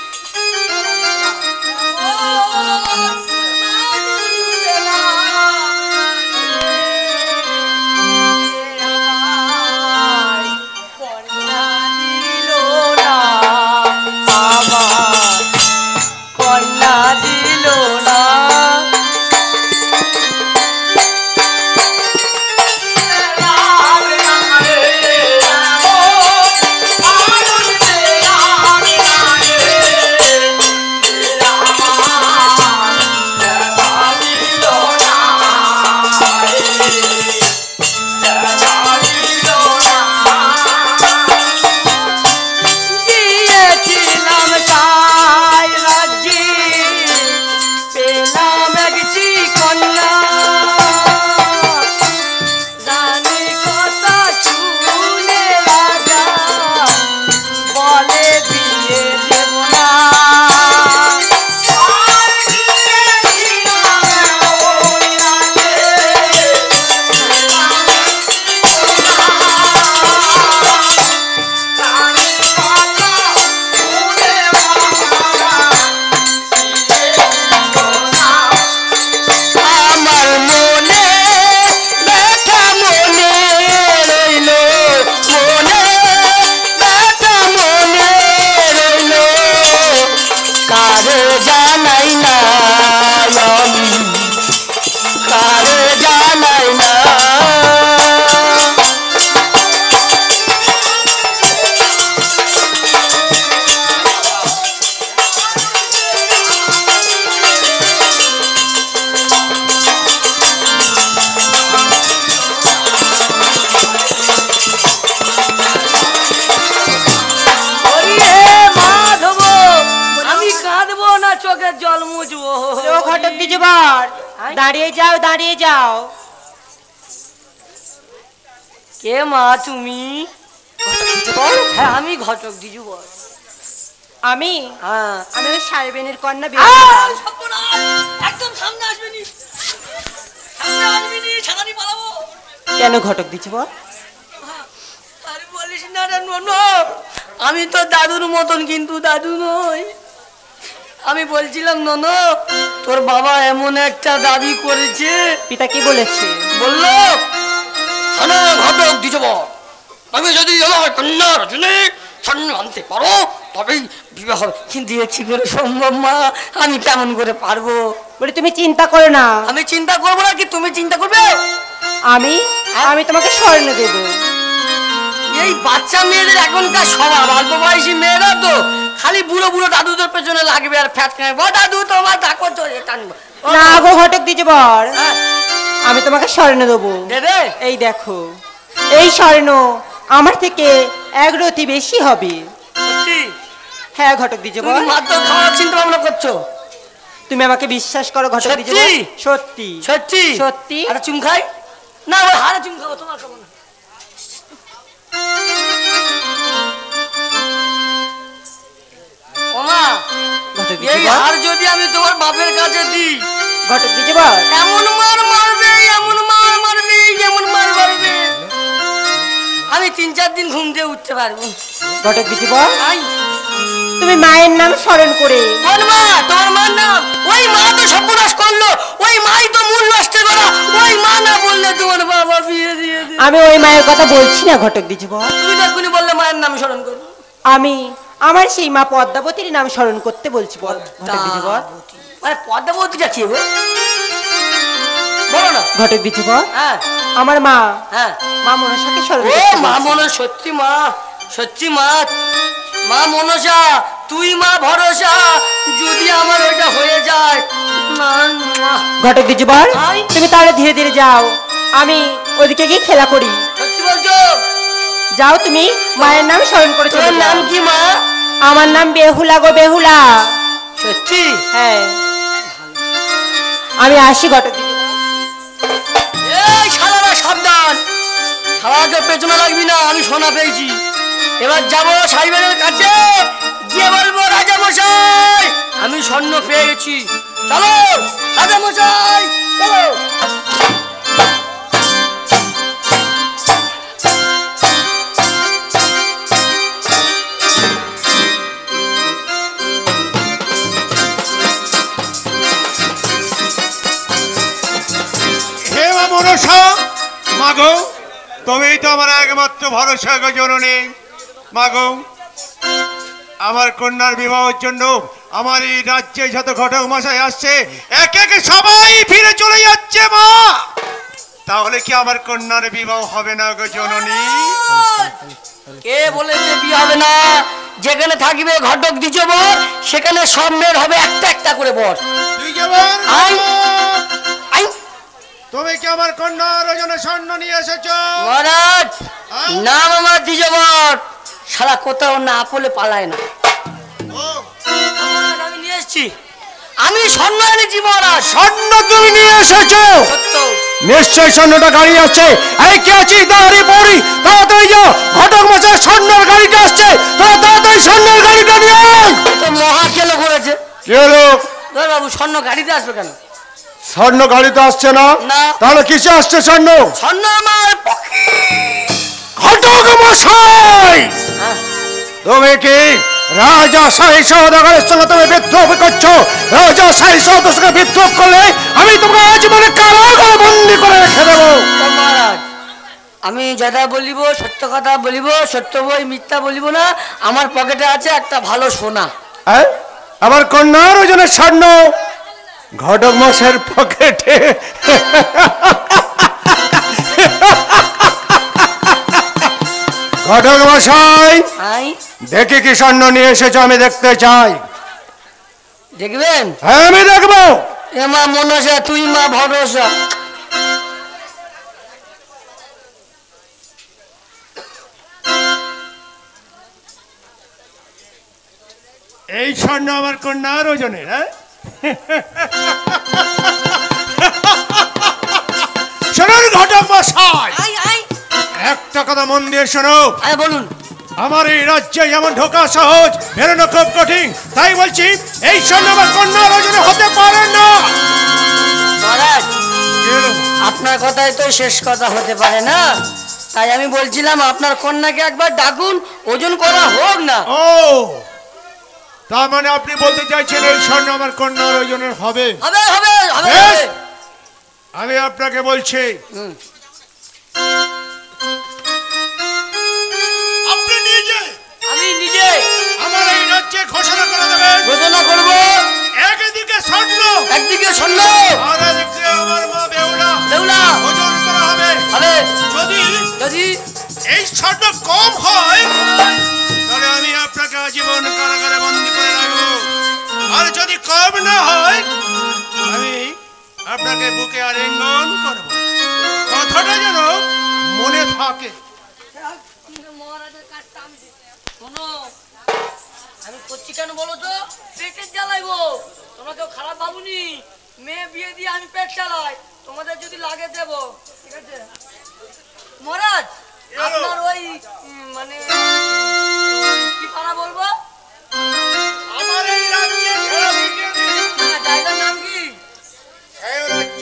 [SPEAKER 9] দাঁড়িয়ে যাও, দাঁড়িয়ে যাও।
[SPEAKER 1] কে মা তুমি? হ্যাঁ আমি ঘটক দ্বিজবর।
[SPEAKER 9] আমি
[SPEAKER 1] হ্যাঁ
[SPEAKER 9] আমি ওই সাহেবেনের কন্যা।
[SPEAKER 1] একদম সামনে আসবেনি, সামনে আসবেনি, ছাড়ানি পালাবো।
[SPEAKER 9] কেন ঘটক দ্বিজবর?
[SPEAKER 1] আরে বলিস না রে ননো, আমি তো দাদুর মতন কিন্তু দাদু নই। আমি বলছিলাম ননো, তোর বাবা এমন একটা দাবি করেছে।
[SPEAKER 9] পিতা কি বলেছে?
[SPEAKER 1] বললো শোনো ঘটক দ্বিজবর, আমি যদি আমার কন্যা রজনী স্বর্ণ আনতে পারো তবেই বিবাহ হবে। কিন্তু কি করে সম্ভব মা, আমি কেমন করে পারবো?
[SPEAKER 9] বলে তুমি চিন্তা করো না।
[SPEAKER 1] আমি চিন্তা করবো না কি তুমি চিন্তা করবে?
[SPEAKER 9] আমি আমি তোমাকে স্বর্ণ দেব।
[SPEAKER 1] এই বাচ্চা মেয়েদের এখনকার স্বভাব, অল্প বয়সী মেয়েরা তো খালি বুড়ো বুড়ো দাদুদের পেছনে লাগবে আর ফ্যাট খাবে। দাদু তোমার ডাকো চলে টানবো
[SPEAKER 9] না গো ঘটক দ্বিজবর, আমি তোমাকে স্বর্ণ দেবো।
[SPEAKER 1] দেবে?
[SPEAKER 9] এই দেখো, এই স্বর্ণ আমার থেকে এক রতি বেশি হবে।
[SPEAKER 1] সত্যি?
[SPEAKER 9] হ্যাঁ ঘটক দ্বিজবর।
[SPEAKER 1] তুমি মাত্র খাওয়ার চিন্তা ভাবনা করছো?
[SPEAKER 9] তুমি আমাকে বিশ্বাস করো ঘটক দ্বিজবর। সত্যি
[SPEAKER 1] সত্যি
[SPEAKER 9] সত্যি।
[SPEAKER 1] আরে চুম খাই না, ওই হারে চুম খাবো, তোমার খাবো না। ওমা
[SPEAKER 9] ঘটক
[SPEAKER 1] এই
[SPEAKER 9] দ্বিজবর,
[SPEAKER 1] হার যদি আমি তোমার বাপের কাছে দিই,
[SPEAKER 9] ঘটক দ্বিজবর,
[SPEAKER 1] এমন মার মারবে, এমন মার মারবে, এমন মার মারবে, আমি 3-4 দিন ঘুম দিয়ে উঠতে পারবো।
[SPEAKER 9] ঘটক দ্বিজবর,
[SPEAKER 1] আই
[SPEAKER 9] তুমি মায়ের নাম স্মরণ করে।
[SPEAKER 1] কোন মা? তোমার মার নাম? ওই মা তো সর্বনাশ করলো, ওই মাই তো মূল নষ্ট করা। ওই মা না বললে তোমার বাবা বিয়ে দিয়ে দিবে।
[SPEAKER 9] আমি ওই মায়ের কথা বলছি না ঘটক দ্বিজবর।
[SPEAKER 1] তুমি এক্ষুনি বললে মায়ের নাম স্মরণ করো।
[SPEAKER 9] আমি আমার সেই মা পদ্মাবতীর নাম স্মরণ করতে বলছি ঘটক দ্বিজবর।
[SPEAKER 1] মানে পদ্মাবতীটা কি গো? বলো না।
[SPEAKER 9] ঘটক দ্বিজবর,
[SPEAKER 1] হ্যাঁ
[SPEAKER 9] আমার মা
[SPEAKER 1] হ্যাঁ
[SPEAKER 9] মা মনসাকে স্মরণ
[SPEAKER 1] ও
[SPEAKER 9] করতে
[SPEAKER 1] মা
[SPEAKER 9] বলছি।
[SPEAKER 1] মনসা, সত্যি মা, সত্যি মা, মা মনসা তুই মা ভরসা, যদি আমার ওইটা হয়ে যায়।
[SPEAKER 9] ঘটক দ্বিজবর,
[SPEAKER 1] আই।
[SPEAKER 9] তুমি তাহলে ধীরে ধীরে যাও, আমি ওদিকে গিয়ে খেলা করি।
[SPEAKER 1] সত্যি বলছো?
[SPEAKER 9] যাও তুমি মায়ের নাম স্মরণ করে চলে
[SPEAKER 1] তোর
[SPEAKER 9] যাও।
[SPEAKER 1] নাম কি মা?
[SPEAKER 9] আমার নাম বেহুলা গো বেহুলা।
[SPEAKER 1] সত্যি?
[SPEAKER 9] হ্যাঁ আমি আসি ঘটক দিদি।
[SPEAKER 1] এই শালারা সাবধান, শালাকে পেছনে লাগবি না, আমি সোনা পেয়েছি। এবার যাবো সাহেবের কাছে, গিয়ে বলবো রাজা মশাই আমি স্বর্ণ পেয়ে গেছি। চলো রাজা মশাই চলো।
[SPEAKER 6] হে মা মনসা, মাগো তুমিই তো আমার একমাত্র ভরসা গো জননী। মাগো আমার কন্যার বিবাহের জন্য আমার এই রাজ্যে যত ঘটক মশাই আসছে এক এক সবাই ফিরে চলে যাচ্ছে মা। তাহলে কি আমার কন্যার বিবাহ হবে না গো জননী?
[SPEAKER 1] কে বলেছে বিয়ে হবে না? যেখানে থাকবে ঘটক দ্বিজবর সেখানে সব মেয়ের হবে একটা একটা করে বর। আই আই
[SPEAKER 6] তুমি কি আমার কন্যার ওজনে স্বর্ণ নিয়ে এসেছো?
[SPEAKER 1] মহারাজ নাম আমার দ্বিজবর, শালা কোথাও না আপলে পালায় না। আমি নিয়ে এসেছি, আমি স্বর্ণ এনেছি মহারাজ।
[SPEAKER 7] স্বর্ণ তুমি নিয়ে এসেছো?
[SPEAKER 1] সত্য।
[SPEAKER 7] নিশ্চয় স্বর্ণটা গাড়ি আসছে। এই কে আছিস দাঁড়ি পড়ি, তাড়াতাড়ি যাও, ঘটক মশাই স্বর্ণের গাড়িটা আসছে, তোরা তাড়াতাড়ি স্বর্ণের গাড়িটা নিয়ে আয়।
[SPEAKER 1] তো মহা খেলো করেছে।
[SPEAKER 7] কি হলো?
[SPEAKER 1] বাবু স্বর্ণ গাড়িতে আসবে কেন?
[SPEAKER 7] স্বর্ণ গাড়িতে আসছে না?
[SPEAKER 1] না।
[SPEAKER 7] তাহলে কিসে আসছে স্বর্ণ?
[SPEAKER 1] স্বর্ণ আমার
[SPEAKER 7] ঘটক মশাই তুমি কি রাজা শাহী সওদাগরের সঙ্গে তুমি বিদ্রোহ করছো? রাজা শাহী সওদাগরের সঙ্গে বিদ্রোহ করলে আমি তোমাকে আজীবনে কারাগারে বন্দী করে রেখে দেবো।
[SPEAKER 1] মহারাজ আমি যেটা বলিব সত্য কথা বলিব, সত্য বই মিথ্যা বলিব না। আমার পকেটে আছে একটা ভালো সোনা।
[SPEAKER 7] আমার কন্যার ওজনে স্বর্ণ ঘটক মশাইয়ের পকেটে। ঘটক মশাই দেখি কি স্বর্ণ নিয়ে এসেছো, আমি দেখতে চাই।
[SPEAKER 1] দেখবেন?
[SPEAKER 7] হ্যাঁ আমি দেখবো।
[SPEAKER 1] এ মা মনসা তুই মা ভরসা।
[SPEAKER 6] এই স্বর্ণ আমার কন্যার ওজনে? হ্যাঁ শোনুন ঘটক মশাই, একটা কথা মন দিয়ে শোনো।
[SPEAKER 1] বলুন।
[SPEAKER 6] আমার এই রাজ্যে যেমন ঢোকা সহজ, বেরোনো খুব কঠিন, তাই বলছি এই স্বর্ণ আমার কন্যার ওজনে হতে পারে না।
[SPEAKER 1] মহারাজ আপনার কথাই তো শেষ কথা হতে পারে না, তাই আমি বলছিলাম আপনার কন্যাকে একবার ডাকুন, ওজন করা হোক না।
[SPEAKER 6] ও তার মানে আপনি বলতে চাইছেন এই স্বর্ণ আমার কন্যার ওজনের হবে?
[SPEAKER 1] হবে হবে হবে।
[SPEAKER 6] আমি আপনাকে বলছি আপনি নিজে,
[SPEAKER 1] আমি নিজে
[SPEAKER 6] আমার এই রাজ্যে ঘোষণা করে দেবেন।
[SPEAKER 1] ঘোষণা করব
[SPEAKER 6] একদিকে স্বর্ণ,
[SPEAKER 1] একদিকে স্বর্ণ,
[SPEAKER 6] আর একদিকে আমার মা বেহুলা
[SPEAKER 1] বেহুলা
[SPEAKER 6] ওজন করা হবে।
[SPEAKER 1] হবে।
[SPEAKER 6] যদি
[SPEAKER 1] যদি
[SPEAKER 6] এই স্বর্ণ কম হয় তাহলে আমি আপনাকে আজীবন কারাগারে বন্দী করে রাখবো, আর যদি কম না হয় আমি আপনাকে বুকে আলিঙ্গন করব। কথাটা যেন মনে থাকে।
[SPEAKER 1] আমি করছি কেন বলো তো? পেটের জ্বালাইবো। তোমরা কেউ খারাপ ভাবুনি, মেয়ে বিয়ে দিয়ে আমি পেট চালাই, তোমাদের যদি লাগে দেবো। ঠিক আছে মহারাজ? আপনার ওই মানে কি পাড়া বলবো,
[SPEAKER 6] আমার এই রাজ্যে
[SPEAKER 1] জায়গার নাম কি?
[SPEAKER 6] রাজ্য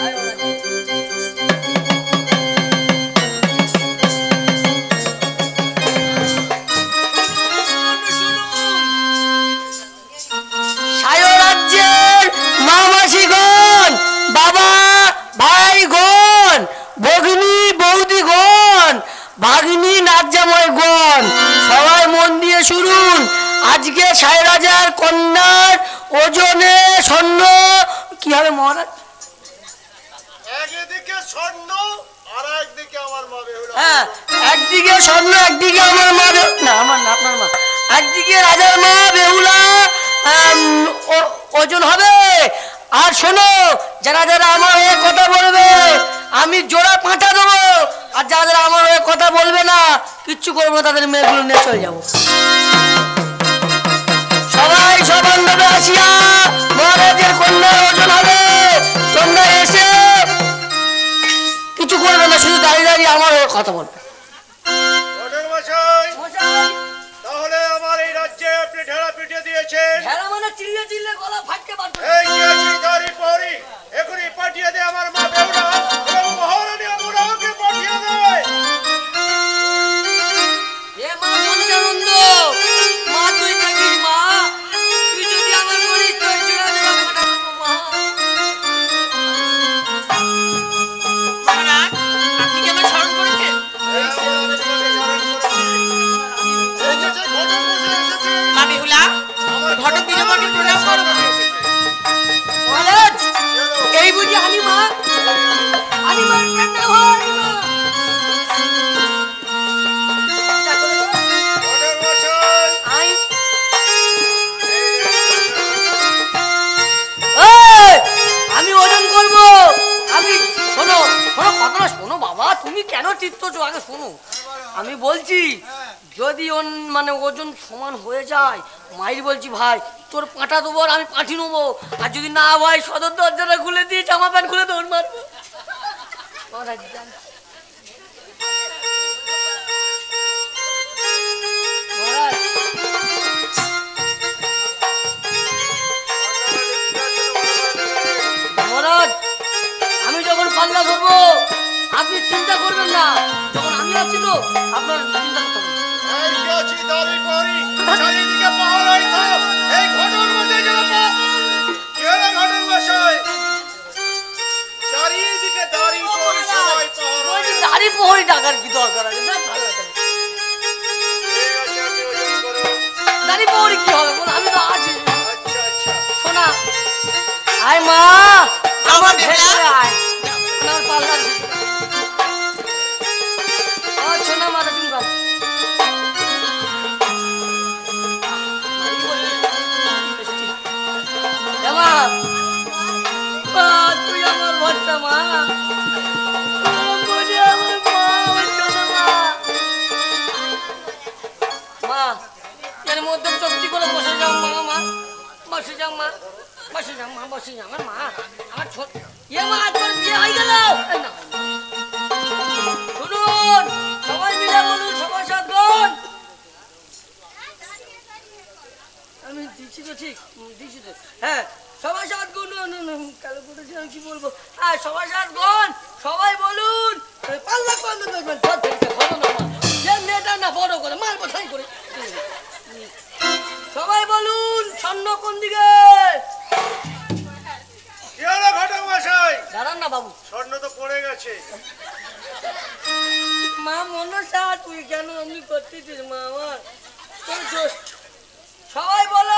[SPEAKER 1] রাজ্যের মামাসিগণ, বাবা ভাই গণ, ভগ্নী বৌদি গণ, ভাগ্নি নাজ্জাময় গণ, সবাই মন দিয়ে শুনুন। আজকে সায় রাজার কন্যার ওজনে স্বর্ণ কি হবে মহারাজ?
[SPEAKER 6] একদিকে স্বর্ণ আর একদিকে আমার মা বেহুলা।
[SPEAKER 1] হ্যাঁ একদিকে স্বর্ণ একদিকে আমার মা না আমার না আপনার মা, একদিকে রাজার মা বেহুলা ওজন হবে। আর শোনো যারা যারা আমার কথা বলবে আমি জোড়া পাঁঠা দেবো, আর যারা আমার হয়ে কথা বলবে না কিচ্ছু করবো না তাদের মেয়েগুলো নিয়ে চলে যাবো। সবাই সবান্ধবে আসিয়া মহারাজের কন্যার ওজন হবে। তোমরা এসে কিছু করবে না, শুধু দাঁড়িয়ে দাঁড়িয়ে আমার হয়ে কথা বলবে।
[SPEAKER 6] তাহলে আমার এই রাজ্যে আপনি ঢেলা পিটিয়ে দিয়েছেন।
[SPEAKER 1] ঢেলা মানে চিল্লে চিল্লে গলা ফাটকে বার করে।
[SPEAKER 6] এই যে দাঁড়ি পরি এখনই পাঠিয়ে দে আমার মা বেউরা এবং মহারানী আমরাকে পাঠিয়ে দেয়।
[SPEAKER 1] এ মা পঞ্চানন্দ, মা তুই থাকিস মা, তুই যদি আমার করিস তোর ছেড়ে দেবো মা।
[SPEAKER 3] মহারাজ, আপনি কি আমার স্মরণ করেছেন? মা বেহুলা, ঘটক দ্বিজবরকে প্রণাম করো।
[SPEAKER 1] মহারাজ, এই বুঝি হালিমা, হালিমার প্রেমটা হয় মা। আমি ওজন করবো। আমি শোনো শোনো কথাটা শোনো বাবা, তুমি কেন চিত্তছো আগে শোনো। আমি বলছি যদি মানে ওজন সমান হয়ে যায়, মাইর বলছি ভাই তোর পাঁটা দেবো আর আমি পাঠি নেবো। আর যদি না ভাই সদর দরজাটা খুলে দিয়ে জামা প্যান্ট খুলে দৌড় মারবো। মহারাজ, আমি যখন পাল্লা ধরবো আপনি চিন্তা করবেন না, যখন আমি আছি তো আপনার চিন্তা করতে হবে।
[SPEAKER 6] এই যে আছি দাঁড়ি পরি চারিদিকে পাহারাই থাক। এই ঘটক মধ্যে যেন কেরা ঘটক বসায় চারিদিকে দাঁড়ি পরি সবাই পাহারাই।
[SPEAKER 1] দাড়ি পোহরি টাকার কি দরকার আছে? ভালো লাগে দাড়ি পোহরি কি হবে বল, আমি তো আছি। শোনা আয় মা, আমার ভেতরে আয়, আমার পাল্লার ভিতরে। আমার শোনা মাথা চুলকাল। তুই আমার ভরসা মা, মা এর মধ্যে চুপটি করে বসে যাও মা, মা বসে যাও মা, বসে যাও মা, বসে যাও আমার মা। আমার ছোট ইয়ে মা তোর বিয়ে হয়ে গেল। শুনুন সবাই মিলে বলুন সবার সাথগণ। আমি দিচ্ছি তো ঠিক দিচ্ছি তো, হ্যাঁ সবার সাথগণ কালো করেছি আমি কি বলবো। হ্যাঁ সবার সাথগণ সবাই বলুন পাল্লা পাল্লা দেখবেন মেয়েটা না বড় করে মারবো ঠাই করে। সবাই বলুন স্বর্ণ কোন দিকে?
[SPEAKER 6] ঘটক মশাই
[SPEAKER 1] দাঁড়ান না বাবু,
[SPEAKER 6] স্বর্ণ তো পড়ে গেছে।
[SPEAKER 1] মা মনসা তুই কেন এমনি করতেছিস মা আমার? সবাই বলো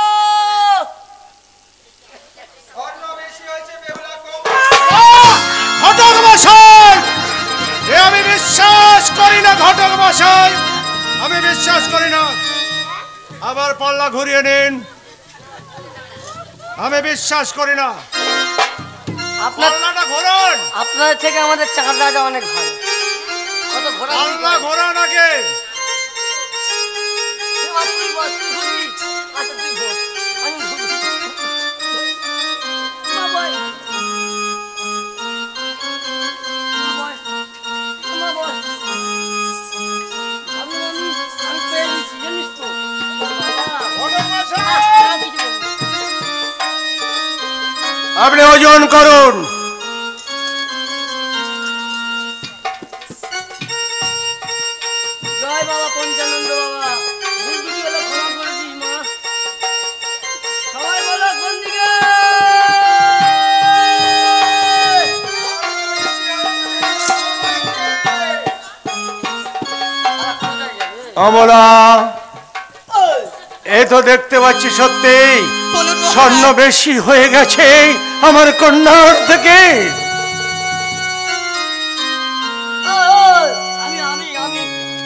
[SPEAKER 6] ঘটক মশাই, এ আমি বিশ্বাস করি না। ঘটক মশাই আমি বিশ্বাস করি না। আবার পাল্লা ঘুরিয়ে নিন, আমি বিশ্বাস করি না। পাল্লাটা ঘোরান।
[SPEAKER 1] আপনার থেকে আমাদের চাঁদাটা অনেক ভালো। কত ঘোরা
[SPEAKER 6] পাল্লা ঘোরান আগে।
[SPEAKER 1] আচ্ছা তুই ঘোর, আমি
[SPEAKER 7] আপনি ওজন করুন।
[SPEAKER 1] জয় বাবা পঞ্চানন্দ বাবা, দুদিকে হলো ক্ষমা করে দিস মা। সবাই বলো কোন দিকে?
[SPEAKER 7] অমলা, এই তো দেখতে পাচ্ছি সত্যি স্বর্ণ বেশি হয়ে গেছে আমার কন্যার থেকে।
[SPEAKER 1] আমি আমি আমি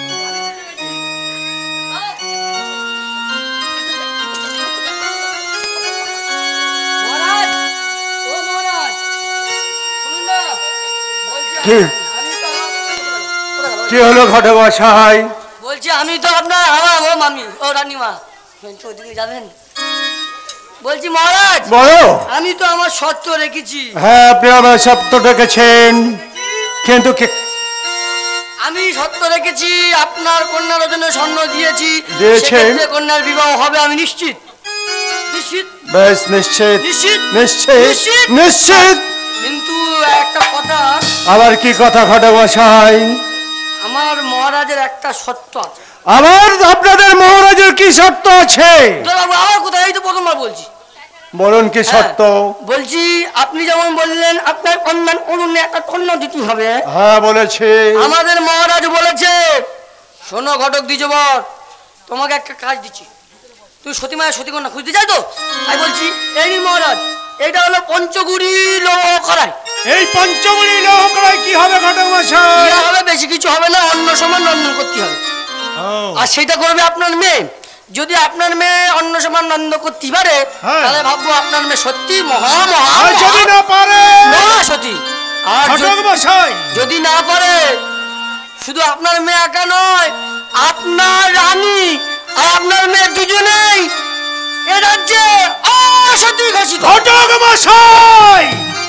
[SPEAKER 1] মহারাজ, ও মহারাজ শুনুন না, বলছি
[SPEAKER 7] কি?
[SPEAKER 1] আমি তো
[SPEAKER 7] কি হলো ঘটক মশাই?
[SPEAKER 1] বলছি আমি তো আপনার আমার ও মামি ও রানীমা তো ওদিকে যাবেন। বলছি মহারাজ
[SPEAKER 7] বলো।
[SPEAKER 1] আমি তো আমার শর্ত রেখেছি।
[SPEAKER 7] হ্যাঁ আপনি আমার শর্ত রেখেছেন, কিন্তু
[SPEAKER 1] আমি শর্ত রেখেছি আপনার কন্যার জন্য স্বর্ণ দিয়েছি,
[SPEAKER 7] দিয়েছেন।
[SPEAKER 1] সেক্ষেত্রে কন্যার বিবাহ হবে আমি নিশ্চিত। নিশ্চিত
[SPEAKER 7] বেশ নিশ্চিত
[SPEAKER 1] নিশ্চিত
[SPEAKER 7] নিশ্চিত
[SPEAKER 1] নিশ্চিত।
[SPEAKER 7] নিশ্চিত।
[SPEAKER 1] কিন্তু একটা কথা,
[SPEAKER 7] আবার কি কথা ঘটক মশাই?
[SPEAKER 1] আমার মহারাজের একটা শর্ত আছে।
[SPEAKER 7] আবার আপনাদের মহারাজের কি শর্ত আছে?
[SPEAKER 1] বাবু আমার কোথায় এই তো প্রথমবার বলছি।
[SPEAKER 7] বলুন কি শর্ত?
[SPEAKER 1] বলছি আপনি যেমন বললেন আপনার কন্যার অরুণে একটা কন্যা দিতে হবে।
[SPEAKER 7] হ্যাঁ বলেছি।
[SPEAKER 1] আমাদের মহারাজ বলেছে শোনো ঘটক দ্বিজবর, তোমাকে একটা কাজ দিচ্ছি, তুই সতীমায়ের সতীকন্যা খুঁজতে চাই তো? আমি বলছি এই মহারাজ, এটা হলো পঞ্চগুড়ি লৌহ কড়াই।
[SPEAKER 7] এই পঞ্চমুড়ি লৌহ কড়াই কি হবে ঘটক মশাই?
[SPEAKER 1] ইয়া হবে, বেশি কিছু হবে না, অন্য সময় নন্দন করতে হবে। আর সেটা করবে আপনার মেয়ে। যদি আপনার মেয়ে অন্য সময় নন্দ করতে পারে তাহলে ভাববো আপনার মেয়ে সত্যি মহা মহা।
[SPEAKER 7] আর যদি না পারে?
[SPEAKER 1] না সত্যি। আর
[SPEAKER 7] ঘটক মশাই
[SPEAKER 1] যদি না পারে, শুধু আপনার মেয়ে একা নয়, আপনার রানী আর আপনার মেয়ে দুজনেই এ রাজ্যে অসতী ঘোষিত।
[SPEAKER 7] ঘটক মশাই!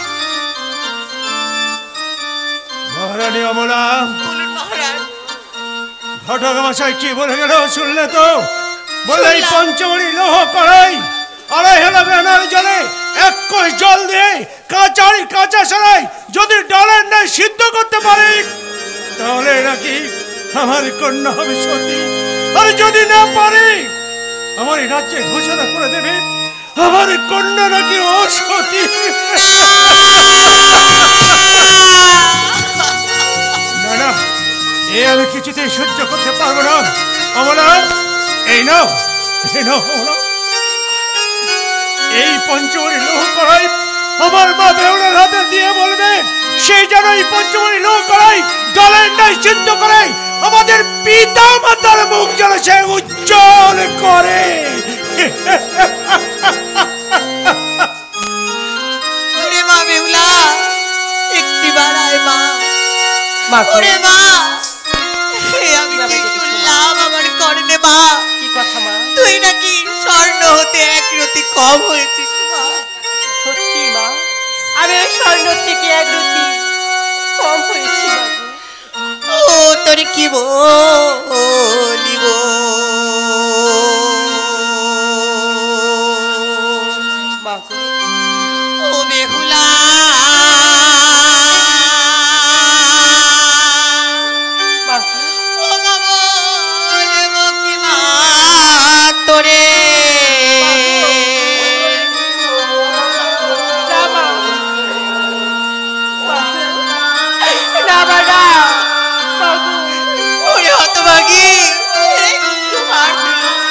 [SPEAKER 7] মহারানী অমলা,
[SPEAKER 3] বলুন মহারাজ।
[SPEAKER 7] ঘটক মশাই কি বলে গেল শুনলে তো? বলে এই পঞ্চমুড়ি লৌহ কড়াই আড়াই হেলা বেনার জলে 1 কোষ জল দিয়ে কাঁচা সরাই যদি ডালের নাই সিদ্ধ করতে পারি তাহলে নাকি আমার কন্যা হবে সতী। আর যদি না পারি আমার এই রাজ্যে ঘোষণা করে দেবে আমার কন্যা নাকি অসতী। না না, এ আমি কিছুতেই সহ্য করতে পারবো না। অমলা এই নাও, এই নাও অমলা, এই পঞ্চমুড়ি লৌহ কড়াই আমার মা বেহুলার হাতে দিয়ে বলবে সেই যেন এই পঞ্চমুড়ি লৌহ কড়াই ডালের নাই সিদ্ধ করে আমাদের পিতা মাতার মুখ যেন সে উজ্জ্বল করে।
[SPEAKER 3] ওরে মা বেহুলা, একটিবার আয় মা।
[SPEAKER 9] মা গো,
[SPEAKER 3] ওরে মা, আমি কি শুনলাম আমার কর্ণে মা?
[SPEAKER 9] কি কথা মা?
[SPEAKER 3] তুই নাকি স্বর্ণ হতে 1 রতি কম হয়েছিস মা।
[SPEAKER 9] সত্যি মা, আমি ওই স্বর্ণ থেকে 1 রতি কম হয়েছি মা গো।
[SPEAKER 3] ও তোর কি বলিব,
[SPEAKER 9] মা গো,
[SPEAKER 3] ও বেহুলা
[SPEAKER 9] মা গো,
[SPEAKER 3] ও মা বলিব কি মা তোরে।
[SPEAKER 9] না মা, মা গো, না মা না, মা গো,
[SPEAKER 3] ওরে হতভাগী, একটু মার দিল।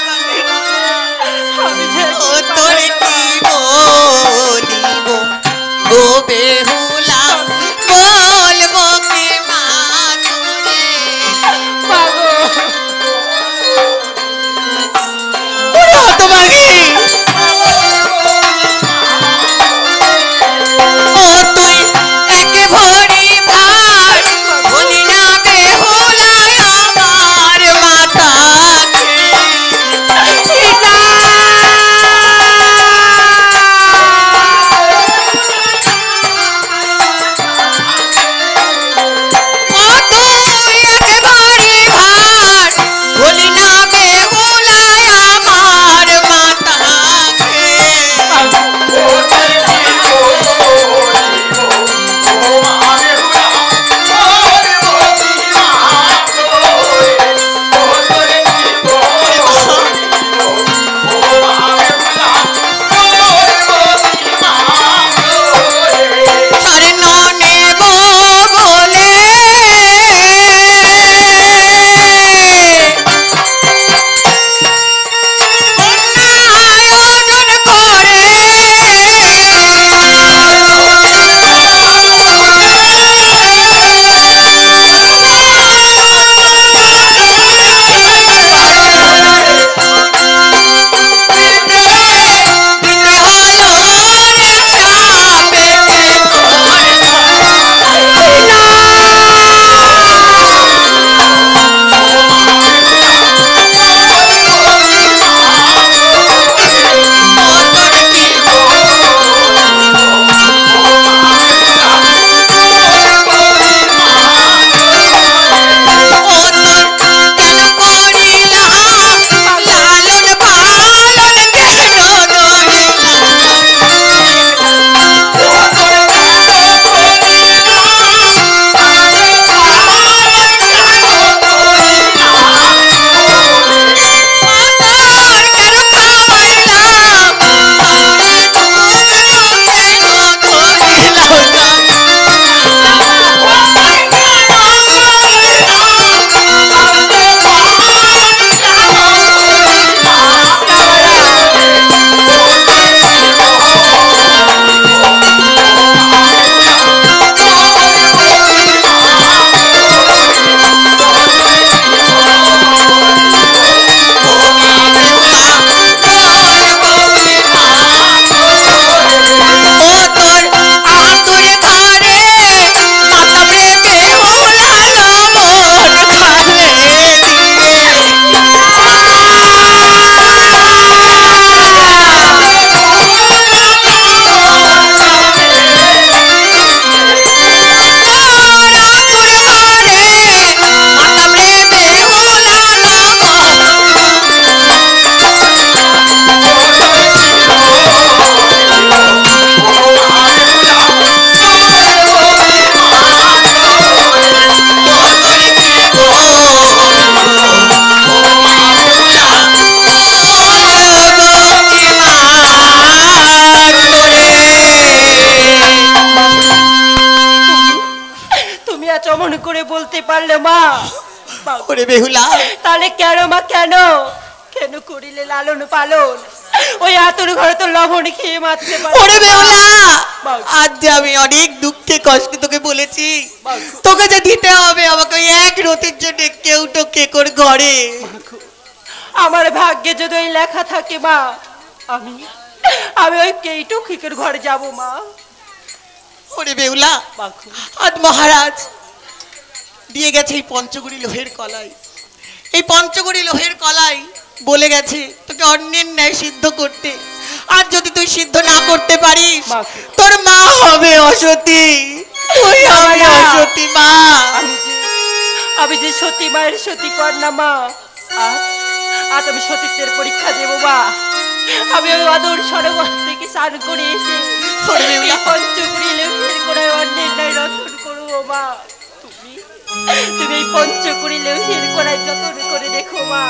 [SPEAKER 3] ওরে বেহুলা,
[SPEAKER 9] তাহলে কেন মা কেন কেন করিলে লালন পালন? ওই আতর ঘরে তো লবণ খেয়ে মারতে পারে।
[SPEAKER 3] ওরে বেহুলা, আজ যে আমি অনেক দুঃখে কষ্টে তোকে বলেছি, তোকে যে দিতে হবে আমাকে ওই এক রতির জন্য কেউ তো কে করে ঘরে।
[SPEAKER 9] আমার ভাগ্যে যদি ওই লেখা থাকে মা, আমি আমি ওই কেইটো খিকের ঘরে যাব মা।
[SPEAKER 3] ওরে বেহুলা, আজ মহারাজ দিয়ে গেছে এই পঞ্চগুড়ি লোহের কলাই। এই পঞ্চগুড়ি লোহের কলাই বলে গেছে তোকে অন্যের ন্যায় সিদ্ধ করতে। আর যদি তুই সিদ্ধ না করতে পারিস, তোর মা হবে অসতী, তুই হবে অসতী মা।
[SPEAKER 9] আমি যে সতী মায়ের সতী কন্যা মা, আজ আমি সতীত্বের পরীক্ষা দেবো মা। আমি ওই অদূর সরোবর থেকে স্নান করে এসে পঞ্চগুড়ি লোহের কড়ায় অন্যের ন্যায় রন্ধন করবো মা। তুমি এই পঞ্চগুড়ি লোহের কড়াই যতন করে দেখো মা।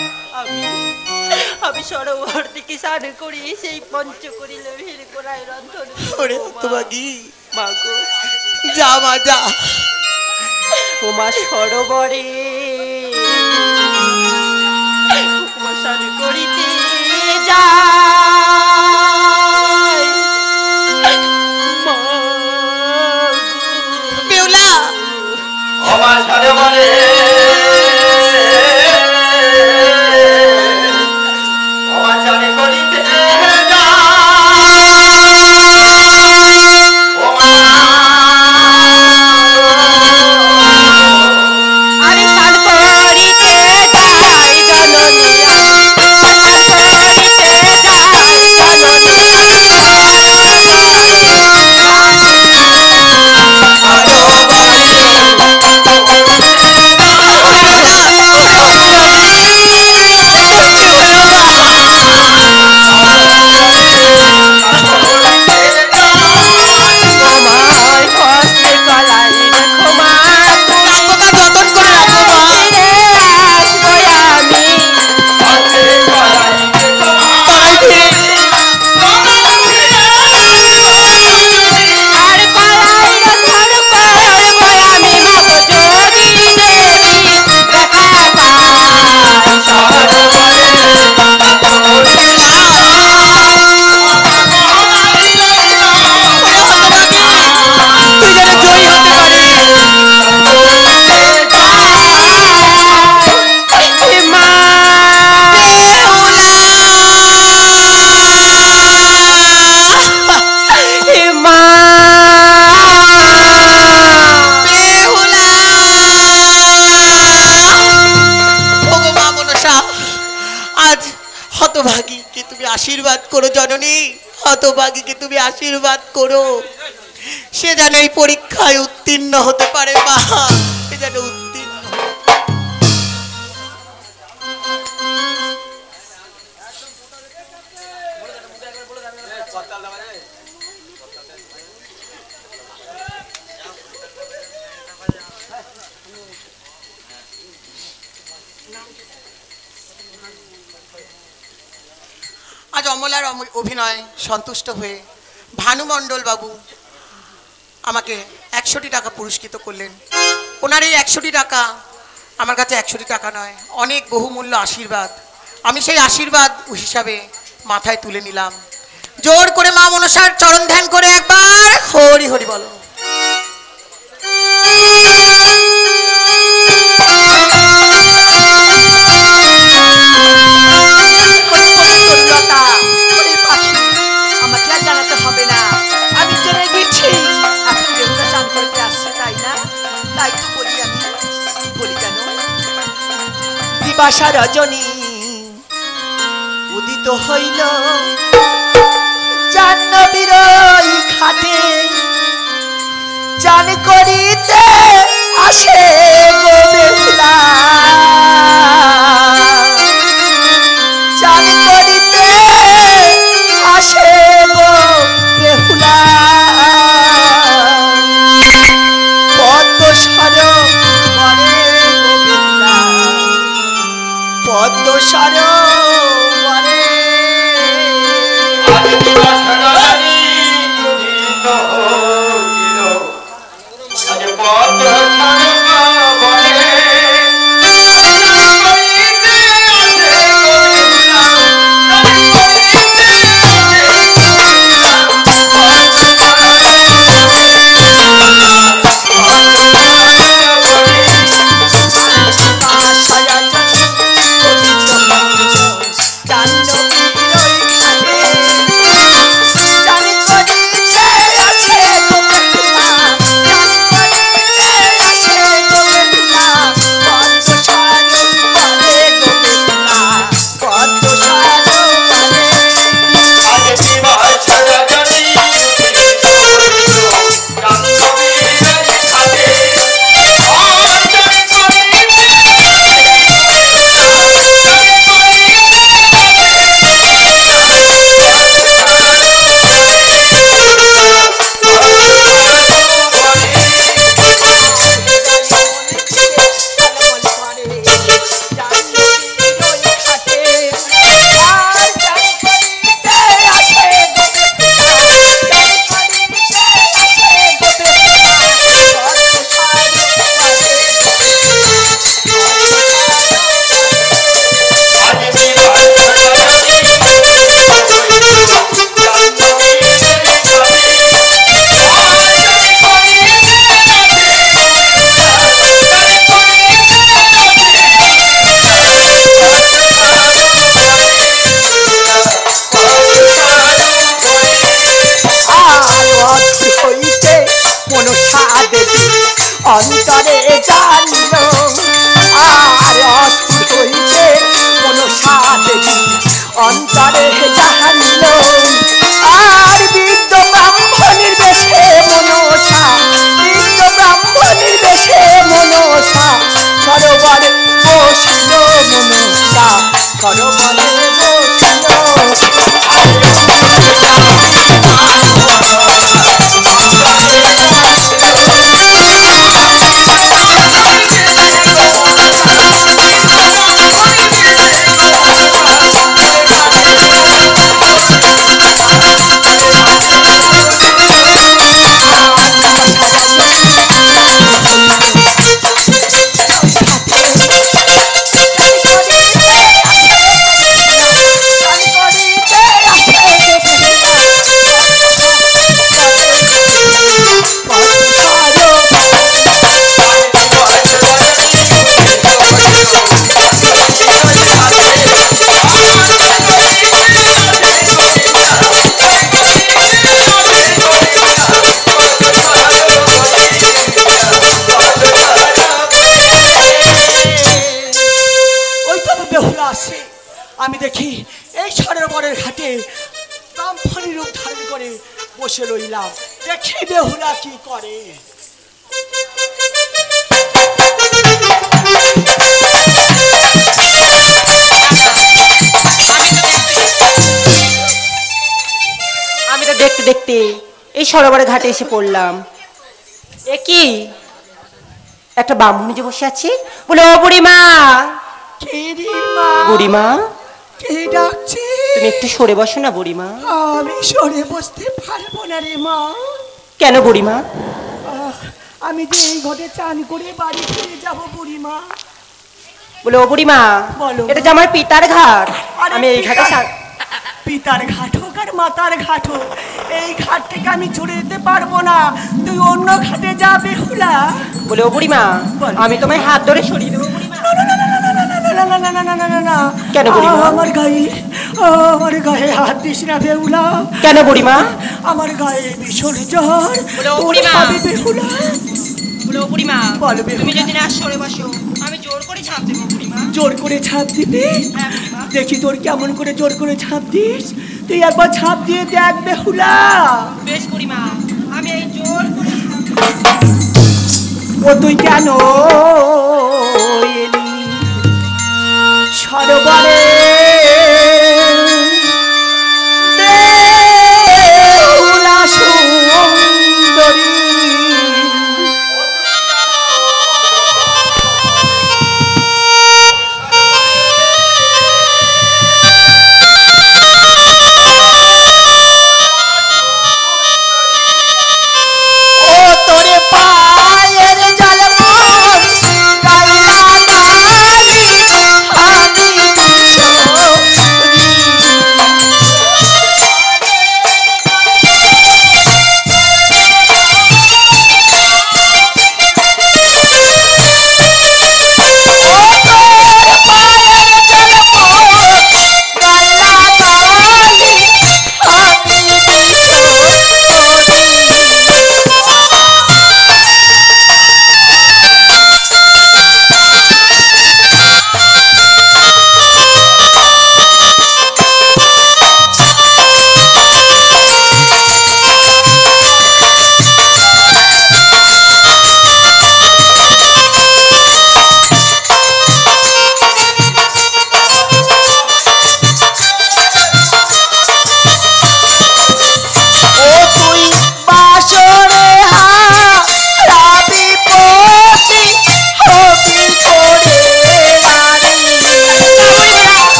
[SPEAKER 9] আমি সরোবর থেকে স্নান করে এসে পঞ্চগুড়ি লোহের কড়াই রন্ধন করবো মা গো।
[SPEAKER 3] যা মা যা।
[SPEAKER 9] ও মা সরোবরে স্নান করিতে যাই
[SPEAKER 3] বেহুলা,
[SPEAKER 8] আমার সরোবরে আমার চানে করিতে
[SPEAKER 9] আরে স্নান করিতে যাই জননী,
[SPEAKER 3] হতভাগীকে তুমি আশীর্বাদ করো জননী, হতভাগীকে তুমি আশীর্বাদ করো। সে যেন এই পরীক্ষায় উত্তীর্ণ হতে পারে মা, সে যেন উত্তীর্ণ। আজ অমলার অভিনয় সন্তুষ্ট হয়ে ভানুমণ্ডল বাবু আমাকে 100টি টাকা পুরস্কৃত করলেন। ওনার এই 100টি টাকা আমার কাছে 100টি টাকা নয়, অনেক বহুমূল্য আশীর্বাদ। আমি সেই আশীর্বাদ হিসাবে মাথায় তুলে নিলাম। জোর করে মা মনসার চরণ ধ্যান করে একবার হরি হরি বলো।
[SPEAKER 5] আমাকে আর জানাতে হবে না, আমি জেনে গেছি এখন বেহুলা চান করতে আসছে, তাই না? তাই তো বলি, আমি বলি জানো, দিবাসা রজনী উদিত হইল জাহ্নবীর ঘাটে, চান করিতে আসে গো বেহুলা, চান করিতে আসে গো বেহুলা, পদ্ম সরোবরে গো বেহুলা, পদ্ম সরোবরে।
[SPEAKER 8] আজ পদ্ম সরোবরে
[SPEAKER 5] অন্তরে জাহানিল আর বৃদ্ধ ব্রাহ্মণের বেশে মনসা, বৃদ্ধ ব্রাহ্মণের বেশে মনসা সরোবরে বসিল মনসা, সরোবরে বসিল। আমি দেখি এই সরোবরের ঘাটে ব্রাহ্মণী রূপ ধারণ করে বসে রইলাম, দেখি বেহুলা কি করে।
[SPEAKER 9] আমি তো দেখতে দেখতে এই সরোবরের ঘাটে এসে পড়লাম। এ কি একটা ব্রাহ্মণী যে বসে আছে, বলে ও বুড়িমা। বুড়িমা
[SPEAKER 5] কে ডাকছে?
[SPEAKER 9] তুমি একটু সরে বসো না বুড়িমা।
[SPEAKER 5] আমি সরে বসতে পারবো না রে মা।
[SPEAKER 9] কেন বুড়িমা?
[SPEAKER 5] আমি যে এই ঘটে চান করে বাড়ি ফিরে যাবো বুড়িমা।
[SPEAKER 9] বলে ও বুড়িমা, এটা যে আমার পিতার ঘাট, আমি এই ঘাটে
[SPEAKER 5] পিতার ঘাট হোক আর মাতার ঘাট হোক, এই ঘাট থেকে আমি চলে যেতে পারবো না, তুই অন্য ঘাটে যা বেহুলা।
[SPEAKER 9] বলে ও বুড়িমা, আমি তোমায় হাত ধরে সরিয়ে দেবো। কেন বুড়িমা?
[SPEAKER 5] আমার গায়ে হাত দিস না বেহুলা।
[SPEAKER 9] কেন বুড়িমা?
[SPEAKER 5] আমার গায়ে ভীষণ জ্বর। বেহুলা
[SPEAKER 9] বুড়িমা, তুমি যদি না সরে বসো আমি জোর করে ঝাঁপ দেবো। বুড়িমা,
[SPEAKER 5] জোর করে ঝাঁপ দিবি? দেখি তোর কেমন করে জোর করে ঝাঁপ দিস, তুই একবার ঝাঁপ দিয়ে দেখ বেহুলা।
[SPEAKER 9] বেশ বুড়িমা, আমি এই জোর করে।
[SPEAKER 5] ও তুই কেন এলি সরোবরে? বেহুলা সুন্দরী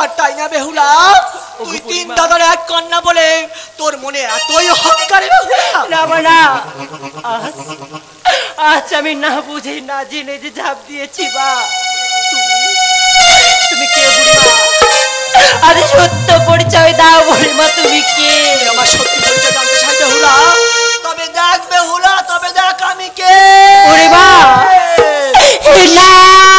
[SPEAKER 5] অহংকার, তাই না বেহুলা? তুই তিন দাদার এক কন্যা বলে তোর মনে এতই অহংকার বেহুলা?
[SPEAKER 9] না আজ আমি না বুঝে না জেনে যে ঝাঁপ দিয়েছি বা। তুমি কে বুড়িমা? আরে সত্য পরিচয় দাও বুড়িমা, তুমি কে?
[SPEAKER 5] আমার সত্যি পরিচয় জানতে চাই বেহুলা? তবে দেখ বেহুলা, তবে দেখ আমি কে।
[SPEAKER 9] বুড়িমা না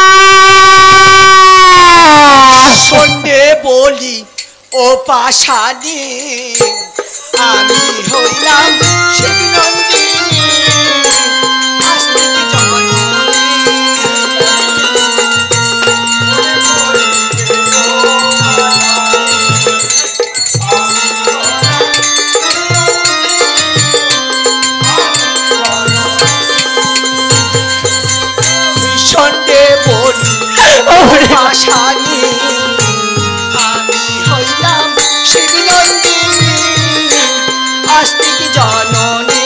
[SPEAKER 5] সন্ধ্যে বলি ও পাশানি, আমি হইলাম শিব নন্দিনী, আস্তিক জননী। সন্ধ্যে বলি ও পাশানি, আমি হইলাম শিব নন্দিনী, আস্তিক জননী।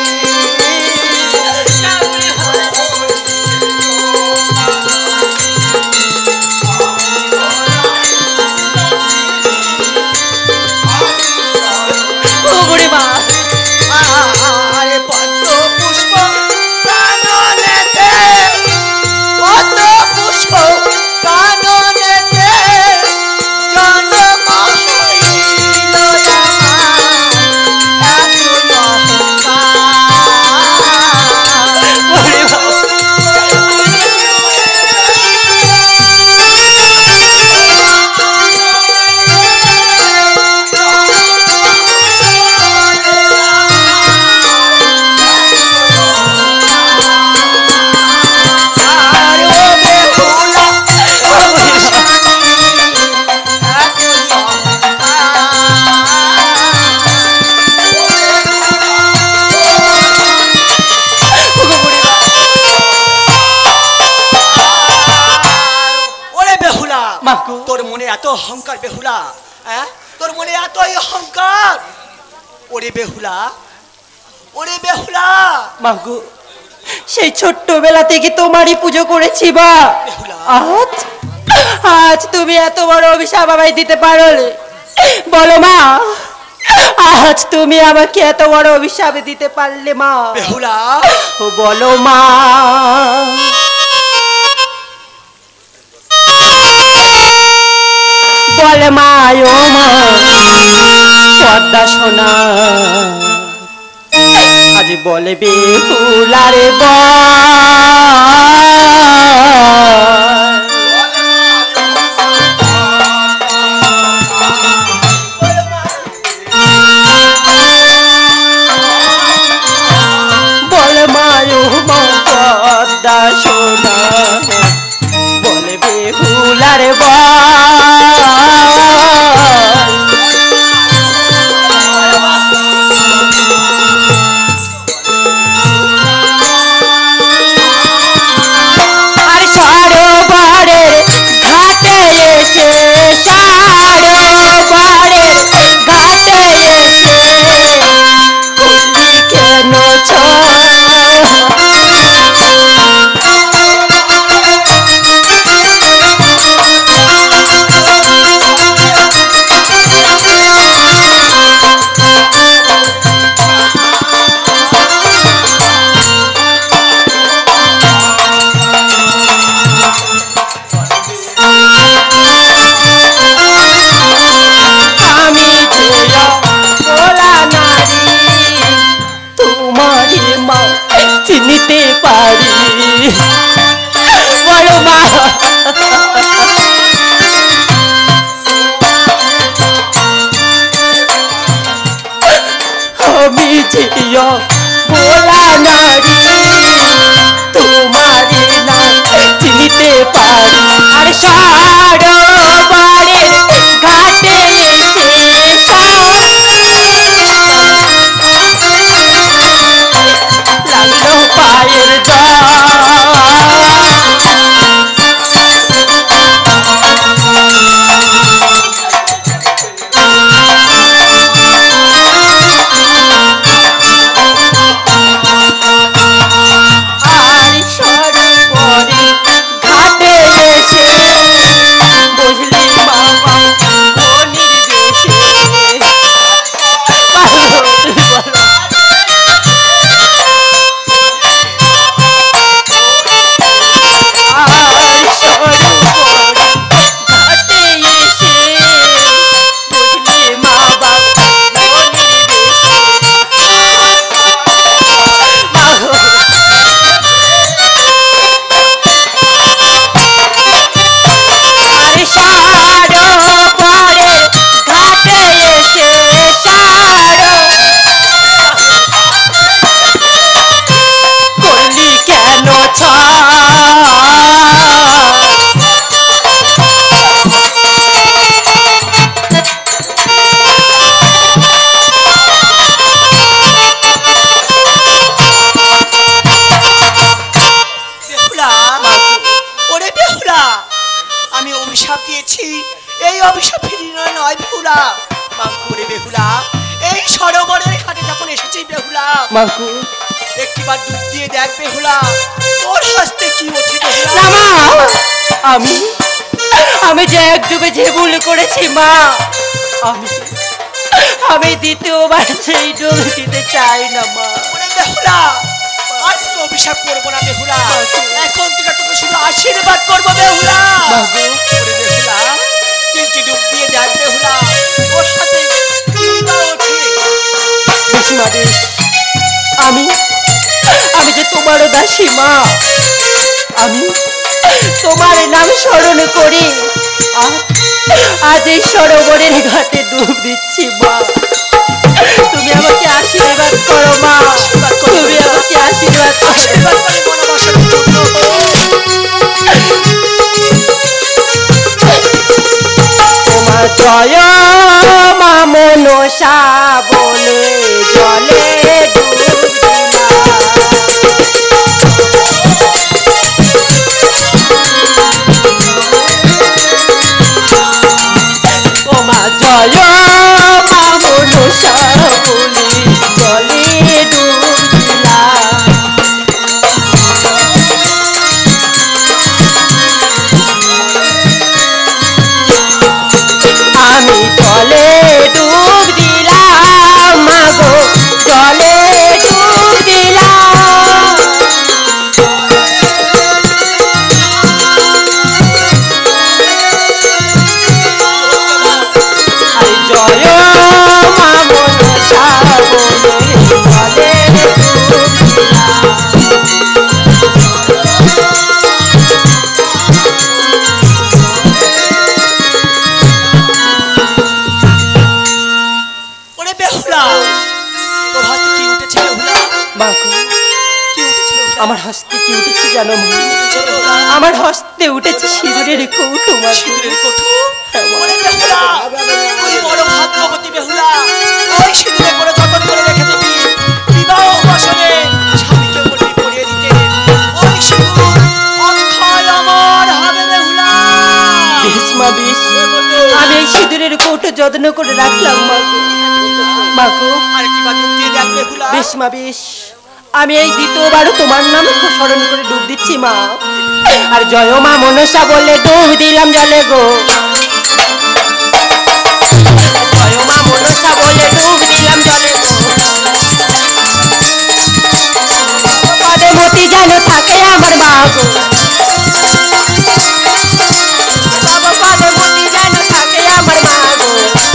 [SPEAKER 9] বুড়িমা
[SPEAKER 5] আরে পদ্ম পুষ্প কাননেতে, পদ্ম পুষ্প কাননেতে জন্ম হইল আমার এত তোর মনে এত অহংকার বেহুলা? হ্যাঁ, তোর মনে এতই অহংকার? ওরে বেহুলা, ওরে বেহুলা,
[SPEAKER 9] মাগো সেই ছোট্টবেলা থেকে তোমারই পুজো করেছি বা।
[SPEAKER 5] বেহুলা,
[SPEAKER 9] আজ আজ তুমি এত বড় অভিশাপ আমায় দিতে পারো? বলো মা, আজ তুমি আমাকে এত বড় অভিশাপ দিতে পারলে মা?
[SPEAKER 5] বেহুলা,
[SPEAKER 9] ও বলো মা। বলে মা, ও মা পদ্মা সোনা, আজ বলে বেহুলারে বলে মা, ও মা পদ্মা সোনা, বলে বেহুলারে চিনিতে পারি। বলো মা, আমি জিও ভোলা নারী, তোমারি না চিনিতে পারি। আর সরোবরের ঘাটে এসে লাগলো পায়ের আর সরোবরের ঘাটে এসে
[SPEAKER 5] এই অভিশাপ ফিরিয়ে নয় বেহুলা। মাগো রে বেহুলা, এই সরোবরের ঘাটে যখন এসেছি বেহুলা,
[SPEAKER 9] মাগো
[SPEAKER 5] একটিবার ডুব দিয়ে দেখ বেহুলা, তোর হস্তে কি ওঠে বেহুলা।
[SPEAKER 9] না মা, আমি যে এক ডুবে যে ভুল করেছি মা, আমি দ্বিতীয়বার সেই ডুব দিতে চাই না মা।
[SPEAKER 5] ওরে বেহুলা, আজ তো অভিশাপ করবো না বেহুলা, এখন থেকে তোকে শুধু আশীর্বাদ করবো বেহুলা। ওরে বেহুলা, তিনটি ডুব দিয়ে দেখ বেহুলা, তোর সাথে কি বা ওঠে।
[SPEAKER 9] বেশ মা বেশ, আমি যে তোমারও দাসী মা, আমি তোমার নাম স্মরণ করি আজ এই সরোবরের ঘাটে ডুব দিচ্ছি মা। তুমি আমাকে আশীর্বাদ করো মা, তুমি আমাকে আশীর্বাদ করো। তোমার জয় মা মনসা বলে জলে ডুব দিলাম। জয় মা মনসা বলে জলে ডুব দিলাম। আমি জলে ডুব দিলাম মাগো, জলে ডুব দিলাম। জয় মা মনসা বলে জলে ডুব দিলাম।
[SPEAKER 5] ওরে বেহুলা, তোর হাতে কি উঠেছে বেহুলা?
[SPEAKER 9] মাগো
[SPEAKER 5] কি উঠেছে বেহুলা?
[SPEAKER 9] আমার হস্তে কি উঠেছে জানো মা? আমার হস্তে উঠেছে সিঁদুরের কৌটো মা।
[SPEAKER 5] সিঁদুরের কৌটো? ওরে বেহুলা, তুই বড় ভাগ্যবতী বেহুলা, ওই সিঁদুরে করে যতন করে রেখে দিবি, বিবাহ বসনে স্বামীকে বলবি পরিয়ে দিতে, ওই সিঁদুর অক্ষয় অমর হবে বেহুলা।
[SPEAKER 9] বেশ মা বেশ, আমি এই সিঁদুরের কৌটো যত্ন করে রাখলাম মাগো। মাগো
[SPEAKER 5] আরেকটিবার ডুব দিয়ে দেখ বেহুলা।
[SPEAKER 9] বেশ মা বেশ, আমি এই দ্বিতীয়বারও তোমার নাম স্মরণ করে ডুব দিচ্ছি মা। আর জয় মা মনসা বলে ডুব দিলাম জলে গো, জয় মা মনসা বলে ডুব দিলাম জলে গো। পদে মতি যেন থাকে আমার মা গো, পদে মতি যেন থাকে আমার মা গো।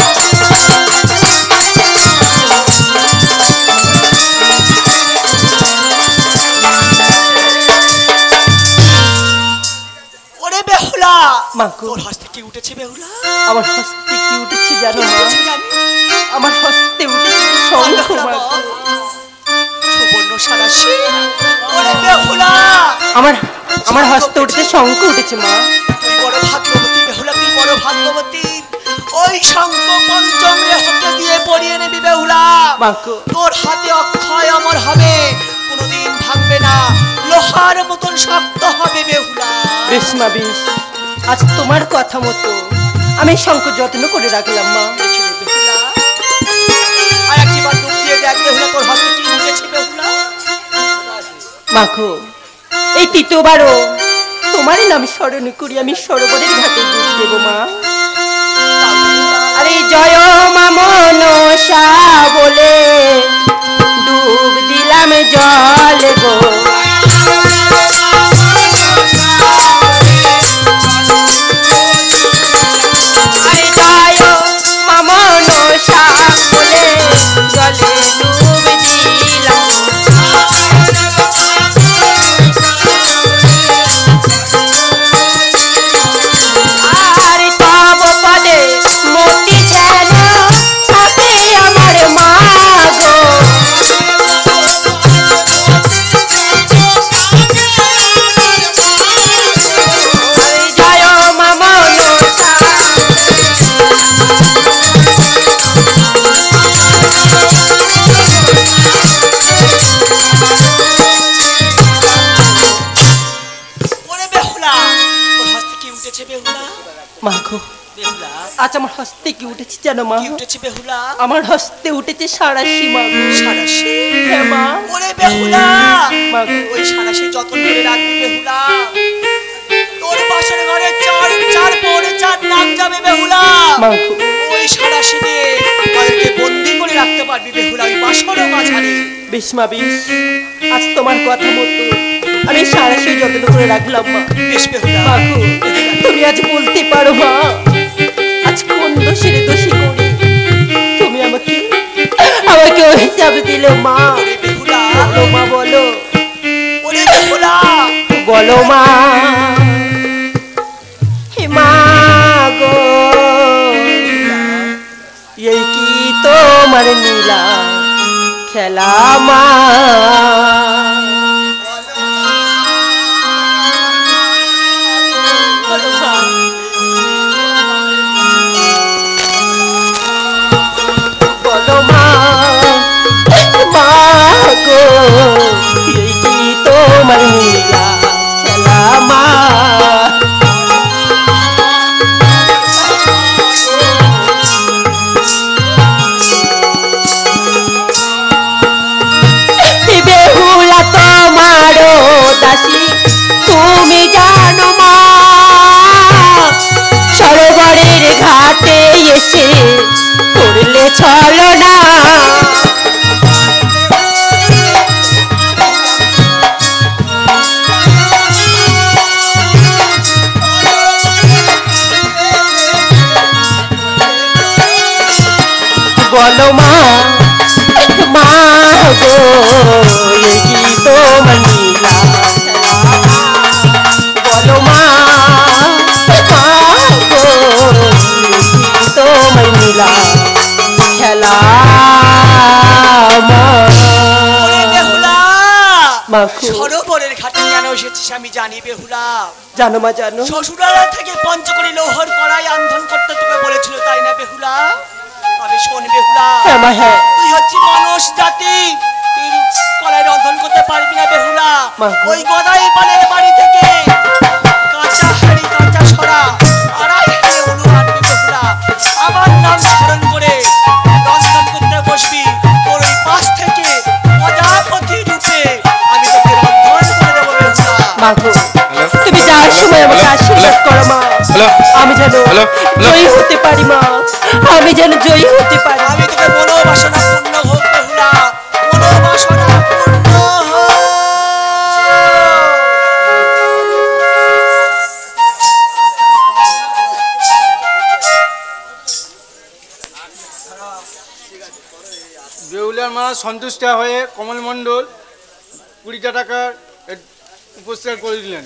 [SPEAKER 5] ওরে বেহুলা,
[SPEAKER 9] মাগো
[SPEAKER 5] তোর হস্তে কি উঠেছে বেহুলা?
[SPEAKER 9] আমার হস্তে কি উঠেছে জানো
[SPEAKER 5] কি
[SPEAKER 9] মা?
[SPEAKER 5] উঠেছে জানি?
[SPEAKER 9] আমার হস্তে উঠেছে শঙ্খ মাগো।
[SPEAKER 5] সুবর্ণ সারাশি। ওরে বেহুলা,
[SPEAKER 9] আমার হস্তে উঠেছে শঙ্খ উঠেছে মা।
[SPEAKER 5] তুই বড় ভাগ্যবতী বেহুলা, তুই বড় ভাগ্যবতী। ওই শঙ্খ পঞ্চম রেহকে দিয়ে পরিয়ে নেবি বেহুলা।
[SPEAKER 9] মাগো
[SPEAKER 5] তোর হাতে অক্ষয় অমর হবে, কোনোদিন ভাঙবে না, লোহার মতন শক্ত হবে বেহুলা।
[SPEAKER 9] বেশ মা বেশ, আজ তোমার কথা মতো আমি শঙ্খ যত্ন করে রাখলাম মা।
[SPEAKER 5] দেখে নে বেহুলা, আর একবার ডুব দিয়ে দেখ বেহুলা, তোর হাতে কি উঠেছে বেহুলা।
[SPEAKER 9] মাগো এই তৃতীয়বারও তোমারই নাম স্মরণ করি আমি সরোবরের ঘাটে ডুব দেব মা। আরে জয় মা মনসা বলে ডুব দিলাম জল গো, আরে জয় মা মনসা বলে জলে ডুব দিলাম। আর তব পদে মতি যেন থাকে আমার মা গো,
[SPEAKER 5] বেহুলা?
[SPEAKER 9] আজ আমার হস্তে কি উঠেছে জানো মা?
[SPEAKER 5] কি উঠেছে বেহুলা?
[SPEAKER 9] আমার হস্তে উঠেছে সারাশি মা গো।
[SPEAKER 5] সারাশি?
[SPEAKER 9] হ্যাঁ মা।
[SPEAKER 5] ওরে বেহুলা,
[SPEAKER 9] মা গো।
[SPEAKER 5] ওই সারাশি যত্ন করে রাখবি বেহুলা। তোর বাসর ঘরে চার পরে চার নাম যাবে বেহুলা।
[SPEAKER 9] মা গো।
[SPEAKER 5] ওই সারাশি দিয়ে তাদেরকে বন্দি করে রাখতে পারবি বেহুলা ওই বাসরের মাঝারে।
[SPEAKER 9] বেশ মা বেশ, আজ তোমার কথা মতো আমি সারাশি যত্ন করে রাখলাম মা।
[SPEAKER 5] বেশ বেহুলা।
[SPEAKER 9] মা গো, তুমি আজ বলতে পারো মা, আজ কোন দোষের দোষী করে তুমি আমাকে অভিশাপ দিলে মা?
[SPEAKER 5] ওরে বেহুলা,
[SPEAKER 9] বলো মা বলো।
[SPEAKER 5] ওরে বেহুলা,
[SPEAKER 9] বলো মা। হে মা গো, এই কি তোমার নীলা খেলা মা? বলো মা। বলো মা, মা গো, এই কি তোমার নীলা খেলা মা? বেহুলা তোমারও দাসী তুমি জানো মা, সরোবরের ঘাটে এসে করলে ছলনা। বলো মা, মা গো, এই কি তোমার নীলা খেলা? বলো মা, মা গো, এই কি তোমার নীলা খেলা মা?
[SPEAKER 5] ওরে বেহুলা,
[SPEAKER 9] মা গো।
[SPEAKER 5] সরোবরের ঘাটে কেন এসেছিস আমি জানি বেহুলা।
[SPEAKER 9] জানো মা জানো।
[SPEAKER 5] শ্বশুরালয় থেকে পঞ্চকড়ি লৌহর কড়াই আন্ধন করতে তোকে বলেছিল তাই না বেহুলা? তবে শোন বেহুলা,
[SPEAKER 9] হ্যাঁ মা হ্যাঁ।
[SPEAKER 5] তুই হচ্ছি মানুষ জাতি, তুই কড়াই রন্ধন করতে পারবি না বেহুলা।
[SPEAKER 9] মা।
[SPEAKER 5] ওই গদাই পালের বাড়ি থেকে কাঁচা হাড়ি কাঁচা ছড়া আড়াই হাড়ি উলু আনবি বেহুলা। আমার নাম স্মরণ করে রন্ধন করতে বসবি। তোর ওই পাশ থেকে প্রজাপতি রূপে আমি তোকে রন্ধন করে দেবো বেহুলা।
[SPEAKER 9] মা গো, তুমি যাওয়ার সময় আমাকে আশীর্বাদ করো মা, আমি যেন জয়ী হতে পারি মা, আমি যেন জয়ী হতে পারি।
[SPEAKER 5] আমি তোকে মনোবাসনা পূর্ণ হোক বেহুলা, মনোবাসনা পূর্ণ হোক।
[SPEAKER 6] বেহুলার মা সন্তুষ্ট হয়ে কমল মণ্ডল 20টা টাকার উপস্থিত করে দিলেন।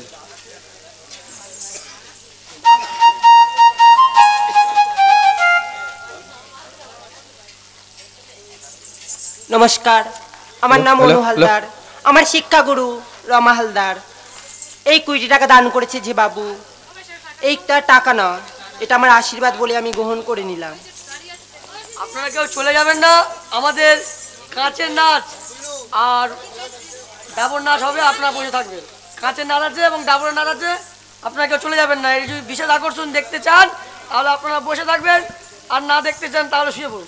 [SPEAKER 9] নমস্কার, আমার নাম অনু হালদার, আমার শিক্ষাগুরু রমা হালদার। এই 20 টাকা দান করেছে যে বাবু, এইটা টাকা না, এটা আমার আশীর্বাদ বলে আমি গ্রহণ করে নিলাম।
[SPEAKER 1] আপনারা কেউ চলে যাবেন না, আমাদের কাঁচের নাচ আর ডাবর নাচ হবে, আপনারা বসে থাকবেন। কাঁচের নাচ আছে এবং ডাবরের নাচ আছে, আপনারা কেউ চলে যাবেন না। এই যদি বিশেষ আকর্ষণ দেখতে চান তাহলে আপনারা বসে থাকবেন, আর না দেখতে চান তাহলে শুয়ে পড়ুন।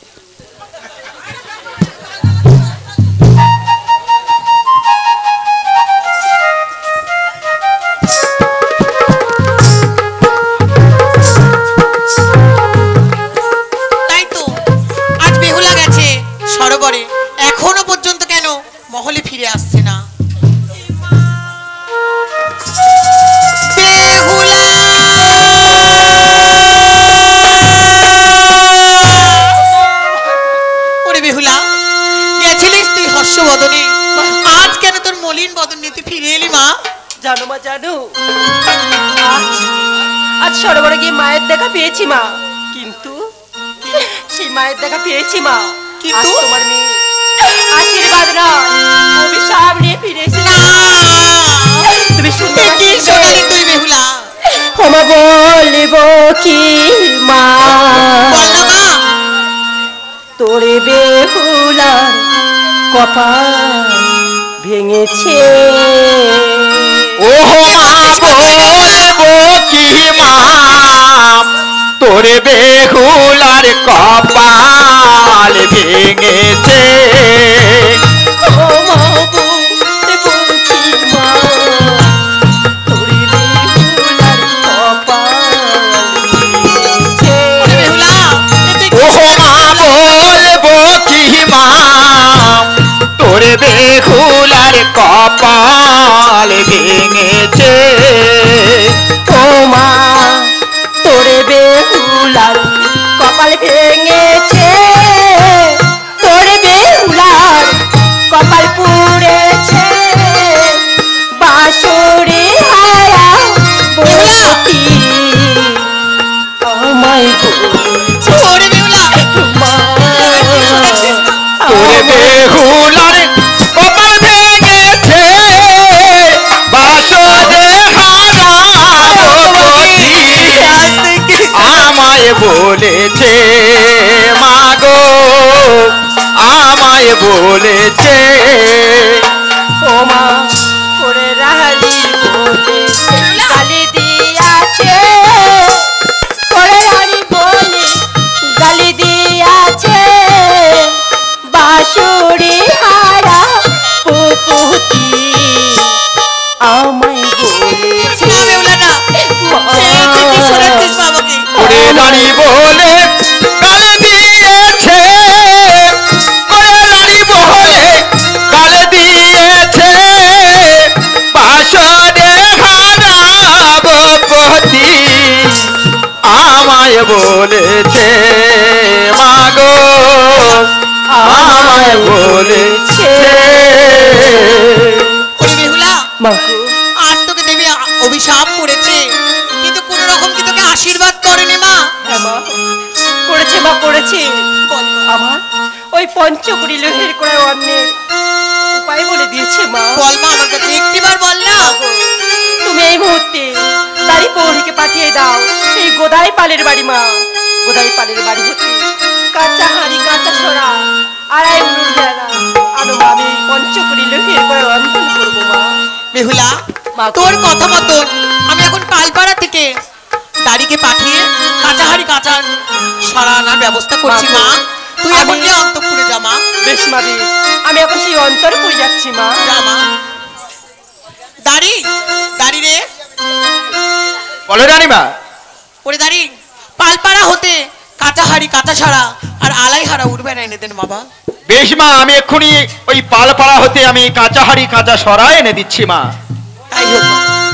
[SPEAKER 3] তাই তো আজ বেহুলা গেছে সরোবরে, এখনো পর্যন্ত কেন মহলে ফিরে আসছে না? বেহুলা, ওরে বেহুলা, গেছিলিস তুই হর্ষবদনে, আজ কেন তোর মলিন বদন নিয়ে তুই ফিরে এলি মা?
[SPEAKER 9] জানো মা জানো, আজ সরোবরে গিয়ে মায়ের দেখা পেয়েছি মা, কিন্তু সেই মায়ের দেখা পেয়েছি মা,
[SPEAKER 3] কিন্তু
[SPEAKER 9] আজ তোমার মেয়ে আশীর্বাদ না অভিশাপ নিয়ে ফিরে এসেছে। তুমি শুনতে
[SPEAKER 3] কি শোনালি তুই বেহুলা?
[SPEAKER 9] ক্ষমা বলিব কি মা,
[SPEAKER 3] বল না মা।
[SPEAKER 9] তোরে বেহুলার কপাল ভেঙেছে।
[SPEAKER 7] ও মা বলবো কি মা,
[SPEAKER 10] তোরে বেহুলার কপাল ভেঙেছে
[SPEAKER 9] ও মা বলছি মা তোর বেহুলার কপাল ভেঙেছে।
[SPEAKER 3] বেহুলা
[SPEAKER 10] ও মা বলবো কি মা তোরে বেহুলার কপাল ভেঙেছে
[SPEAKER 9] ও মা তোর বেহুলার কপাল ভেঙেছে তোর বেহুলার কপাল পুড়েছে বাঁশরে হারা বসতি আমায় বলছে
[SPEAKER 3] ওরে বেহুলা
[SPEAKER 9] মা
[SPEAKER 10] তোরে বেহুলার কপাল ভেঙেছে বাসরে হারাবতী আমায় বলেছে মাগো আমায় বলেছে
[SPEAKER 9] ও মা করে রাহালি বলে গালি দিয়াছে করে রাহালি বলে গালি দিয়াছে বাঁশুড়ি হারা পুপুতি আমায় বলেছে
[SPEAKER 3] না বেহুলা না তুই কি শোনাচ্ছিস বাবাকে
[SPEAKER 10] ওরে রানী বলে গালে দিয়েছে ওরে রানী বলে গালে দিয়েছে বাসরে হারাবতী আমায় বলেছে মাগো আমায় বলেছে
[SPEAKER 3] ওরে বেহুলা
[SPEAKER 9] মাগো
[SPEAKER 3] আজ তোকে দেবী অভিশাপ করেছে কিন্তু কোন রকম কি তোকে আশীর্বাদ করেনি মা
[SPEAKER 9] হ্যাঁ মা করেছে মা করেছে
[SPEAKER 3] বল মা।
[SPEAKER 9] আমার ওই পঞ্চকুড়ি লোহের করে অন্যের উপায় বলে দিয়েছে মা
[SPEAKER 3] বল মা আমার কাছে একটিবার বল না
[SPEAKER 9] তুমি এই মুহূর্তে দাড়ি পৌরিকে পাঠিয়ে দাও সেই গোদাই পালের বাড়ি মা গোদাই পালের বাড়ি হতে কাঁচা হাঁড়ি কাঁচা ছড়া আড়াই উনুর বেলা আনো মা আমি এই পঞ্চকুড়ি লোহের করে রন্ধন করবো মা
[SPEAKER 3] বেহুলা
[SPEAKER 9] মা।
[SPEAKER 3] তোর কথা মতন আমি এখন পালপাড়া থেকে দাড়িকে পাঠিয়ে কাঁচাহারি কাঁচার সারা আনার ব্যবস্থা করছি
[SPEAKER 9] মা।
[SPEAKER 3] মা তুই এখন
[SPEAKER 9] আমি-
[SPEAKER 3] গিয়ে অন্তঃপুরে যা মা
[SPEAKER 9] বেশ মা বেশ আমি এখন সেই অন্তর করে যাচ্ছি মা
[SPEAKER 3] যা মা দাড়ি দাড়ি রে
[SPEAKER 10] বলো রানীমা
[SPEAKER 3] ওরে দাড়ি পালপাড়া হতে কাঁচাহারি কাঁচা সারা আর আলাই হারা উঠবে না এনে দেন বাবা
[SPEAKER 10] বেশ মা আমি এক্ষুনি ওই পালপাড়া হতে আমি কাঁচা হাড়ি কাঁচা সরা এনে দিচ্ছি মা
[SPEAKER 3] তাই হোক মা।